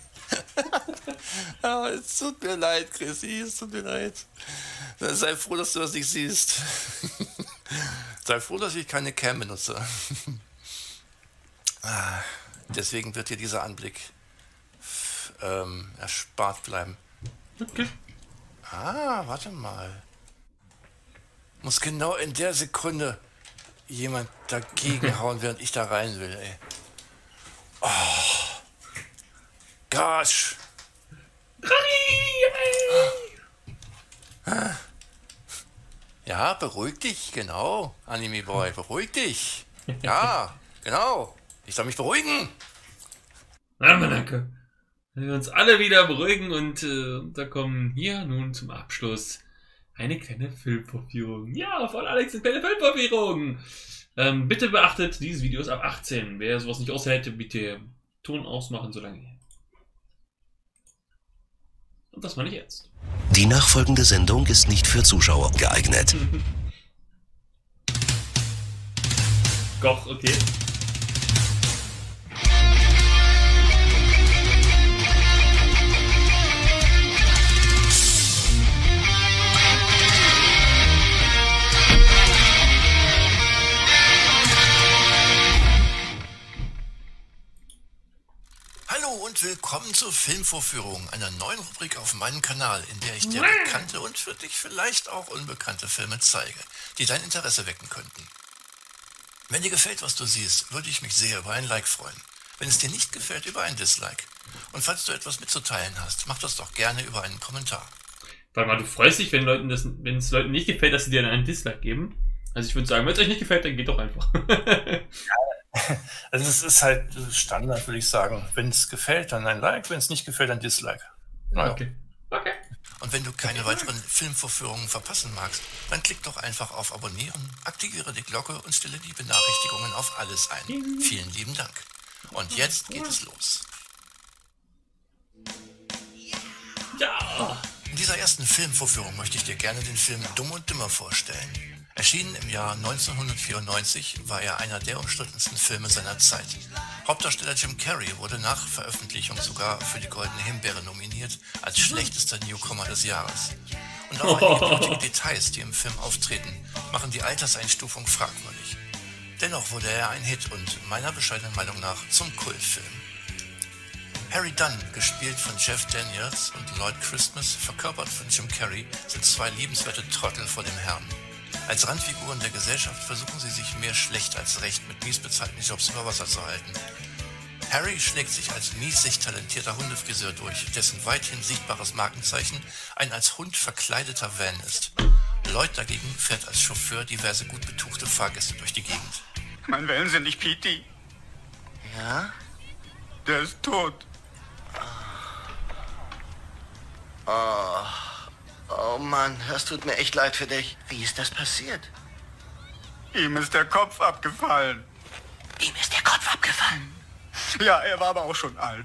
Aber es tut mir leid, Chrissy, es tut mir leid. Sei froh, dass du das nicht siehst. Sei froh, dass ich keine Cam benutze. Deswegen wird dir dieser Anblick ähm, erspart bleiben. Okay. Ah, warte mal. Muss genau in der Sekunde jemand dagegen hauen, während ich da rein will, ey. Oh. Gosh. Ja, beruhig dich, genau, Anime Boy, beruhig dich. Ja, genau. Ich soll mich beruhigen. Na, danke. Wenn wir uns alle wieder beruhigen und äh, da kommen hier nun zum Abschluss eine kleine Filmvorführung. Ja, von Alex eine kleine Filmvorführung. Ähm, bitte beachtet, dieses Video ist ab achtzehn. Wer sowas nicht aushält, bitte Ton ausmachen, solange. Und das meine ich jetzt. Die nachfolgende Sendung ist nicht für Zuschauer geeignet. Doch, okay. Und willkommen zur Filmvorführung, einer neuen Rubrik auf meinem Kanal, in der ich dir bekannte und für dich vielleicht auch unbekannte Filme zeige, die dein Interesse wecken könnten. Wenn dir gefällt, was du siehst, würde ich mich sehr über ein Like freuen. Wenn es dir nicht gefällt, über ein Dislike. Und falls du etwas mitzuteilen hast, mach das doch gerne über einen Kommentar. Warte mal, du freust dich, wenn, Leuten das, wenn es Leuten nicht gefällt, dass sie dir einen Dislike geben? Also ich würde sagen, wenn es euch nicht gefällt, dann geht doch einfach. Also es ist halt Standard, würde ich sagen. Wenn es gefällt, dann ein Like, wenn es nicht gefällt, dann Dislike. Naja. Okay. Okay. Und wenn du keine weiteren Filmvorführungen verpassen magst, dann klick doch einfach auf Abonnieren, aktiviere die Glocke und stelle die Benachrichtigungen auf alles ein. Vielen lieben Dank. Und jetzt geht es los. Ja. In dieser ersten Filmvorführung möchte ich dir gerne den Film Dumm und Dümmer vorstellen. Erschienen im Jahr neunzehnhundertvierundneunzig war er einer der umstrittensten Filme seiner Zeit. Hauptdarsteller Jim Carrey wurde nach Veröffentlichung sogar für die Goldene Himbeere nominiert als schlechtester Newcomer des Jahres. Und auch einige blutige Details, die im Film auftreten, machen die Alterseinstufung fragwürdig. Dennoch wurde er ein Hit und meiner bescheidenen Meinung nach zum Kultfilm. Harry Dunn, gespielt von Jeff Daniels, und Lloyd Christmas, verkörpert von Jim Carrey, sind zwei liebenswerte Trottel vor dem Herrn. Als Randfiguren der Gesellschaft versuchen sie sich mehr schlecht als recht mit mies bezahlten Jobs über Wasser zu halten. Harry schlägt sich als miesig talentierter Hundefriseur durch, dessen weithin sichtbares Markenzeichen ein als Hund verkleideter Van ist. Lloyd dagegen fährt als Chauffeur diverse gut betuchte Fahrgäste durch die Gegend. Mein wahnsinnig Petey. Ja? Der ist tot. Oh. Oh Mann, es tut mir echt leid für dich. Wie ist das passiert? Ihm ist der Kopf abgefallen. Ihm ist der Kopf abgefallen. Ja, er war aber auch schon alt.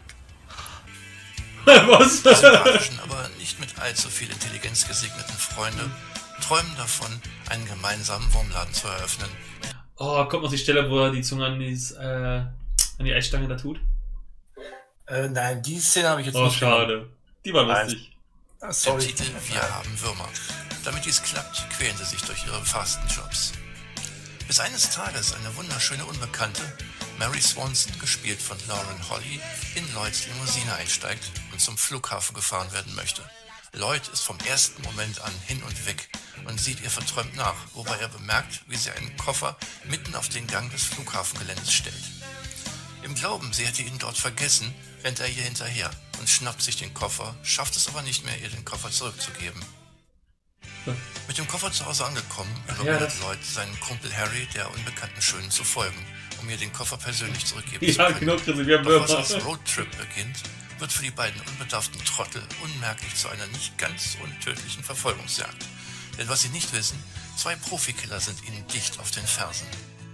Was? Die sympathischen, aber nicht mit allzu viel Intelligenz gesegneten Freunde träumen davon, einen gemeinsamen Wurmladen zu eröffnen. Oh, kommt noch die Stelle, wo er die Zunge an, dieses, äh, an die Eisstange da tut? Äh, nein, die Szene habe ich jetzt Oh, nicht schade. Die war lustig. Der Titel Wir haben Würmer. Damit dies klappt, quälen sie sich durch ihre Fastenjobs. Bis eines Tages eine wunderschöne Unbekannte, Mary Swanson, gespielt von Lauren Holly, in Lloyds Limousine einsteigt und zum Flughafen gefahren werden möchte. Lloyd ist vom ersten Moment an hin und weg und sieht ihr verträumt nach, wobei er bemerkt, wie sie einen Koffer mitten auf den Gang des Flughafengeländes stellt. Im Glauben, sie hätte ihn dort vergessen, rennt er ihr hinterher und schnappt sich den Koffer, schafft es aber nicht mehr, ihr den Koffer zurückzugeben. Mit dem Koffer zu Hause angekommen, überredet ja, Lloyd seinen Kumpel Harry, der unbekannten Schönen zu folgen, um ihr den Koffer persönlich zurückgeben ja, zu können. Genau, wir Doch was als Roadtrip beginnt, wird für die beiden unbedarften Trottel unmerklich zu einer nicht ganz untödlichen Verfolgungsjagd. Denn was sie nicht wissen, zwei Profikiller sind ihnen dicht auf den Fersen.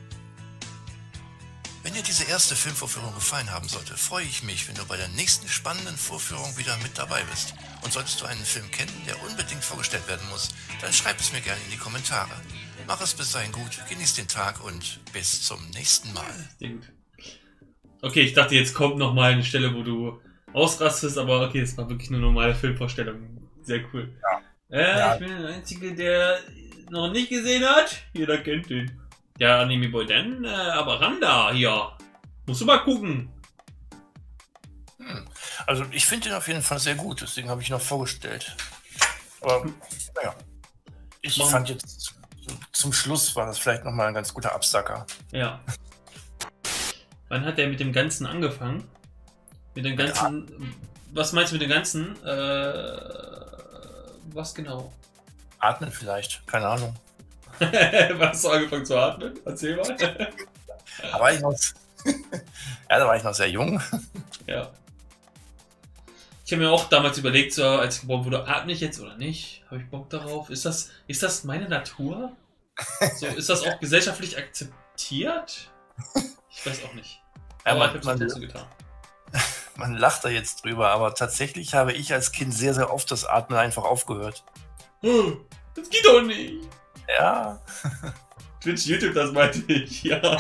Wenn dir diese erste Filmvorführung gefallen haben sollte, freue ich mich, wenn du bei der nächsten spannenden Vorführung wieder mit dabei bist. Und solltest du einen Film kennen, der unbedingt vorgestellt werden muss, dann schreib es mir gerne in die Kommentare. Mach es bis dahin gut, genieß den Tag und bis zum nächsten Mal. Sehr gut. Okay, ich dachte, jetzt kommt noch mal eine Stelle, wo du ausrastest, aber okay, das war wirklich eine normale Filmvorstellung. Sehr cool. Ja. Äh, ja. Ich bin der Einzige, der noch nicht gesehen hat. Jeder kennt den. Ja, Anime Boy Dan, äh, aber Randa hier. Musst du mal gucken. Hm. Also ich finde den auf jeden Fall sehr gut, deswegen habe ich ihn noch vorgestellt. Aber naja, ich Mach. fand jetzt zum Schluss war das vielleicht nochmal ein ganz guter Absacker. Ja. Wann hat der mit dem Ganzen angefangen? Mit dem Ganzen... Ja. Was meinst du mit dem Ganzen? Äh, was genau? Atmen vielleicht, keine Ahnung. Wann hast du angefangen zu atmen? Erzähl mal. Da war ich noch, ja, da war ich noch sehr jung. Ja. Ich habe mir auch damals überlegt, so, als ich geboren wurde, atme ich jetzt oder nicht? Habe ich Bock darauf? Ist das, ist das meine Natur? So, ist das auch gesellschaftlich akzeptiert? Ich weiß auch nicht. Ja, aber man, ich man, dazu getan. Man lacht da jetzt drüber, aber tatsächlich habe ich als Kind sehr, sehr oft das Atmen einfach aufgehört. Das geht doch nicht. Ja. Twitch, YouTube, das meinte ich, ja.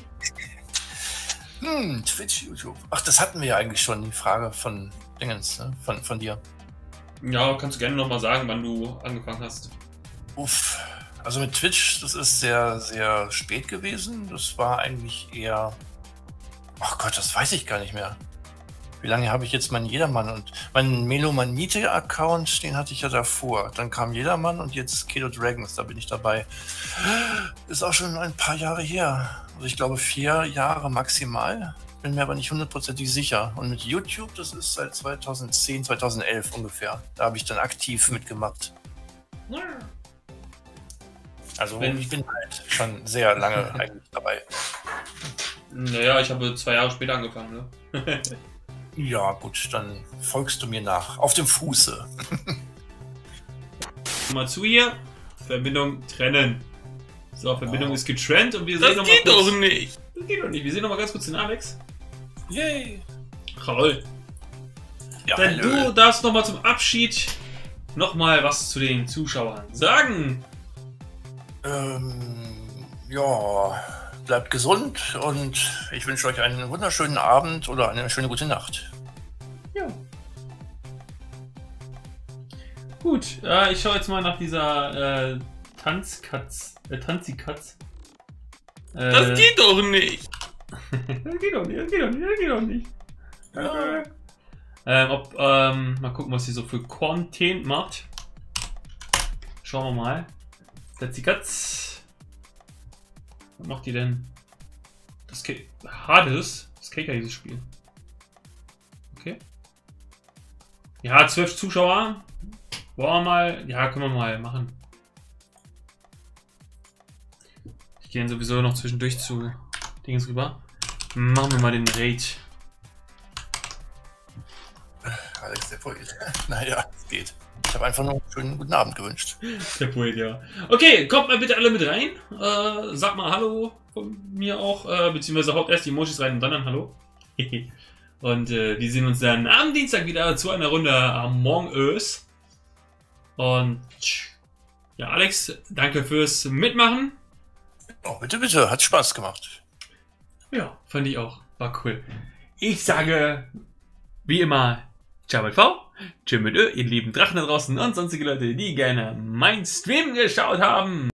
Hm, Twitch, YouTube. Ach, das hatten wir ja eigentlich schon, die Frage von Dingens, ne? von, von dir. Ja, kannst du gerne nochmal sagen, wann du angefangen hast. Uff, also mit Twitch, das ist sehr, sehr spät gewesen. Das war eigentlich eher... Ach Gott, das weiß ich gar nicht mehr. Wie lange habe ich jetzt meinen Jedermann und meinen Melomanite-Account, den hatte ich ja davor. Dann kam Jedermann und jetzt Keto Dragons, da bin ich dabei. Ist auch schon ein paar Jahre her. Also ich glaube vier Jahre maximal. Bin mir aber nicht hundertprozentig sicher. Und mit YouTube, das ist seit zweitausendzehn, zweitausendelf ungefähr. Da habe ich dann aktiv mitgemacht. Also Wenn ich bin halt schon sehr lange eigentlich dabei. Naja, ich habe zwei Jahre später angefangen, ne? Ja, gut, dann folgst du mir nach. Auf dem Fuße. Mal zu hier. Verbindung trennen. So, Verbindung oh. ist getrennt und wir sehen noch mal kurz... Das geht doch nicht. Das geht doch nicht. Wir sehen noch mal ganz kurz den Alex. Yay. Jawohl. Ja, Denn du darfst noch mal zum Abschied noch mal was zu den Zuschauern sagen. Ähm, ja, bleibt gesund und ich wünsche euch einen wunderschönen Abend oder eine schöne gute Nacht. Ja. Gut, äh, ich schaue jetzt mal nach dieser äh, Tanzkatz. Äh, Tanzikatz. Äh, Das geht doch nicht! das geht doch nicht, das geht doch nicht, das geht doch nicht. Ja. Ähm, ob, ähm, mal gucken, was sie so für Content macht. Schauen wir mal. Tanzikatz. Was macht die denn? Das K Hades? Das K K dieses Spiel. Okay. Ja, zwölf Zuschauer. Wollen wir mal. Ja, können wir mal machen. Ich gehe dann sowieso noch zwischendurch zu Dingens rüber. Machen wir mal den Raid. Alex, der Poet. Naja, es geht. Ich habe einfach nur einen schönen guten Abend gewünscht. Der Poet, ja. Okay, kommt mal bitte alle mit rein. Äh, sag mal Hallo von mir auch. Äh, beziehungsweise haut erst die Emojis rein und dann ein Hallo. Und äh, wir sehen uns dann am Dienstag wieder zu einer Runde Among Us. Und ja, Alex, danke fürs Mitmachen. Oh, bitte, bitte. Hat Spaß gemacht. Ja, fand ich auch. War cool. Ich sage, wie immer, ciao mit V, tschüss mit Ö, ihr lieben Drachen da draußen und sonstige Leute, die gerne mein Stream geschaut haben.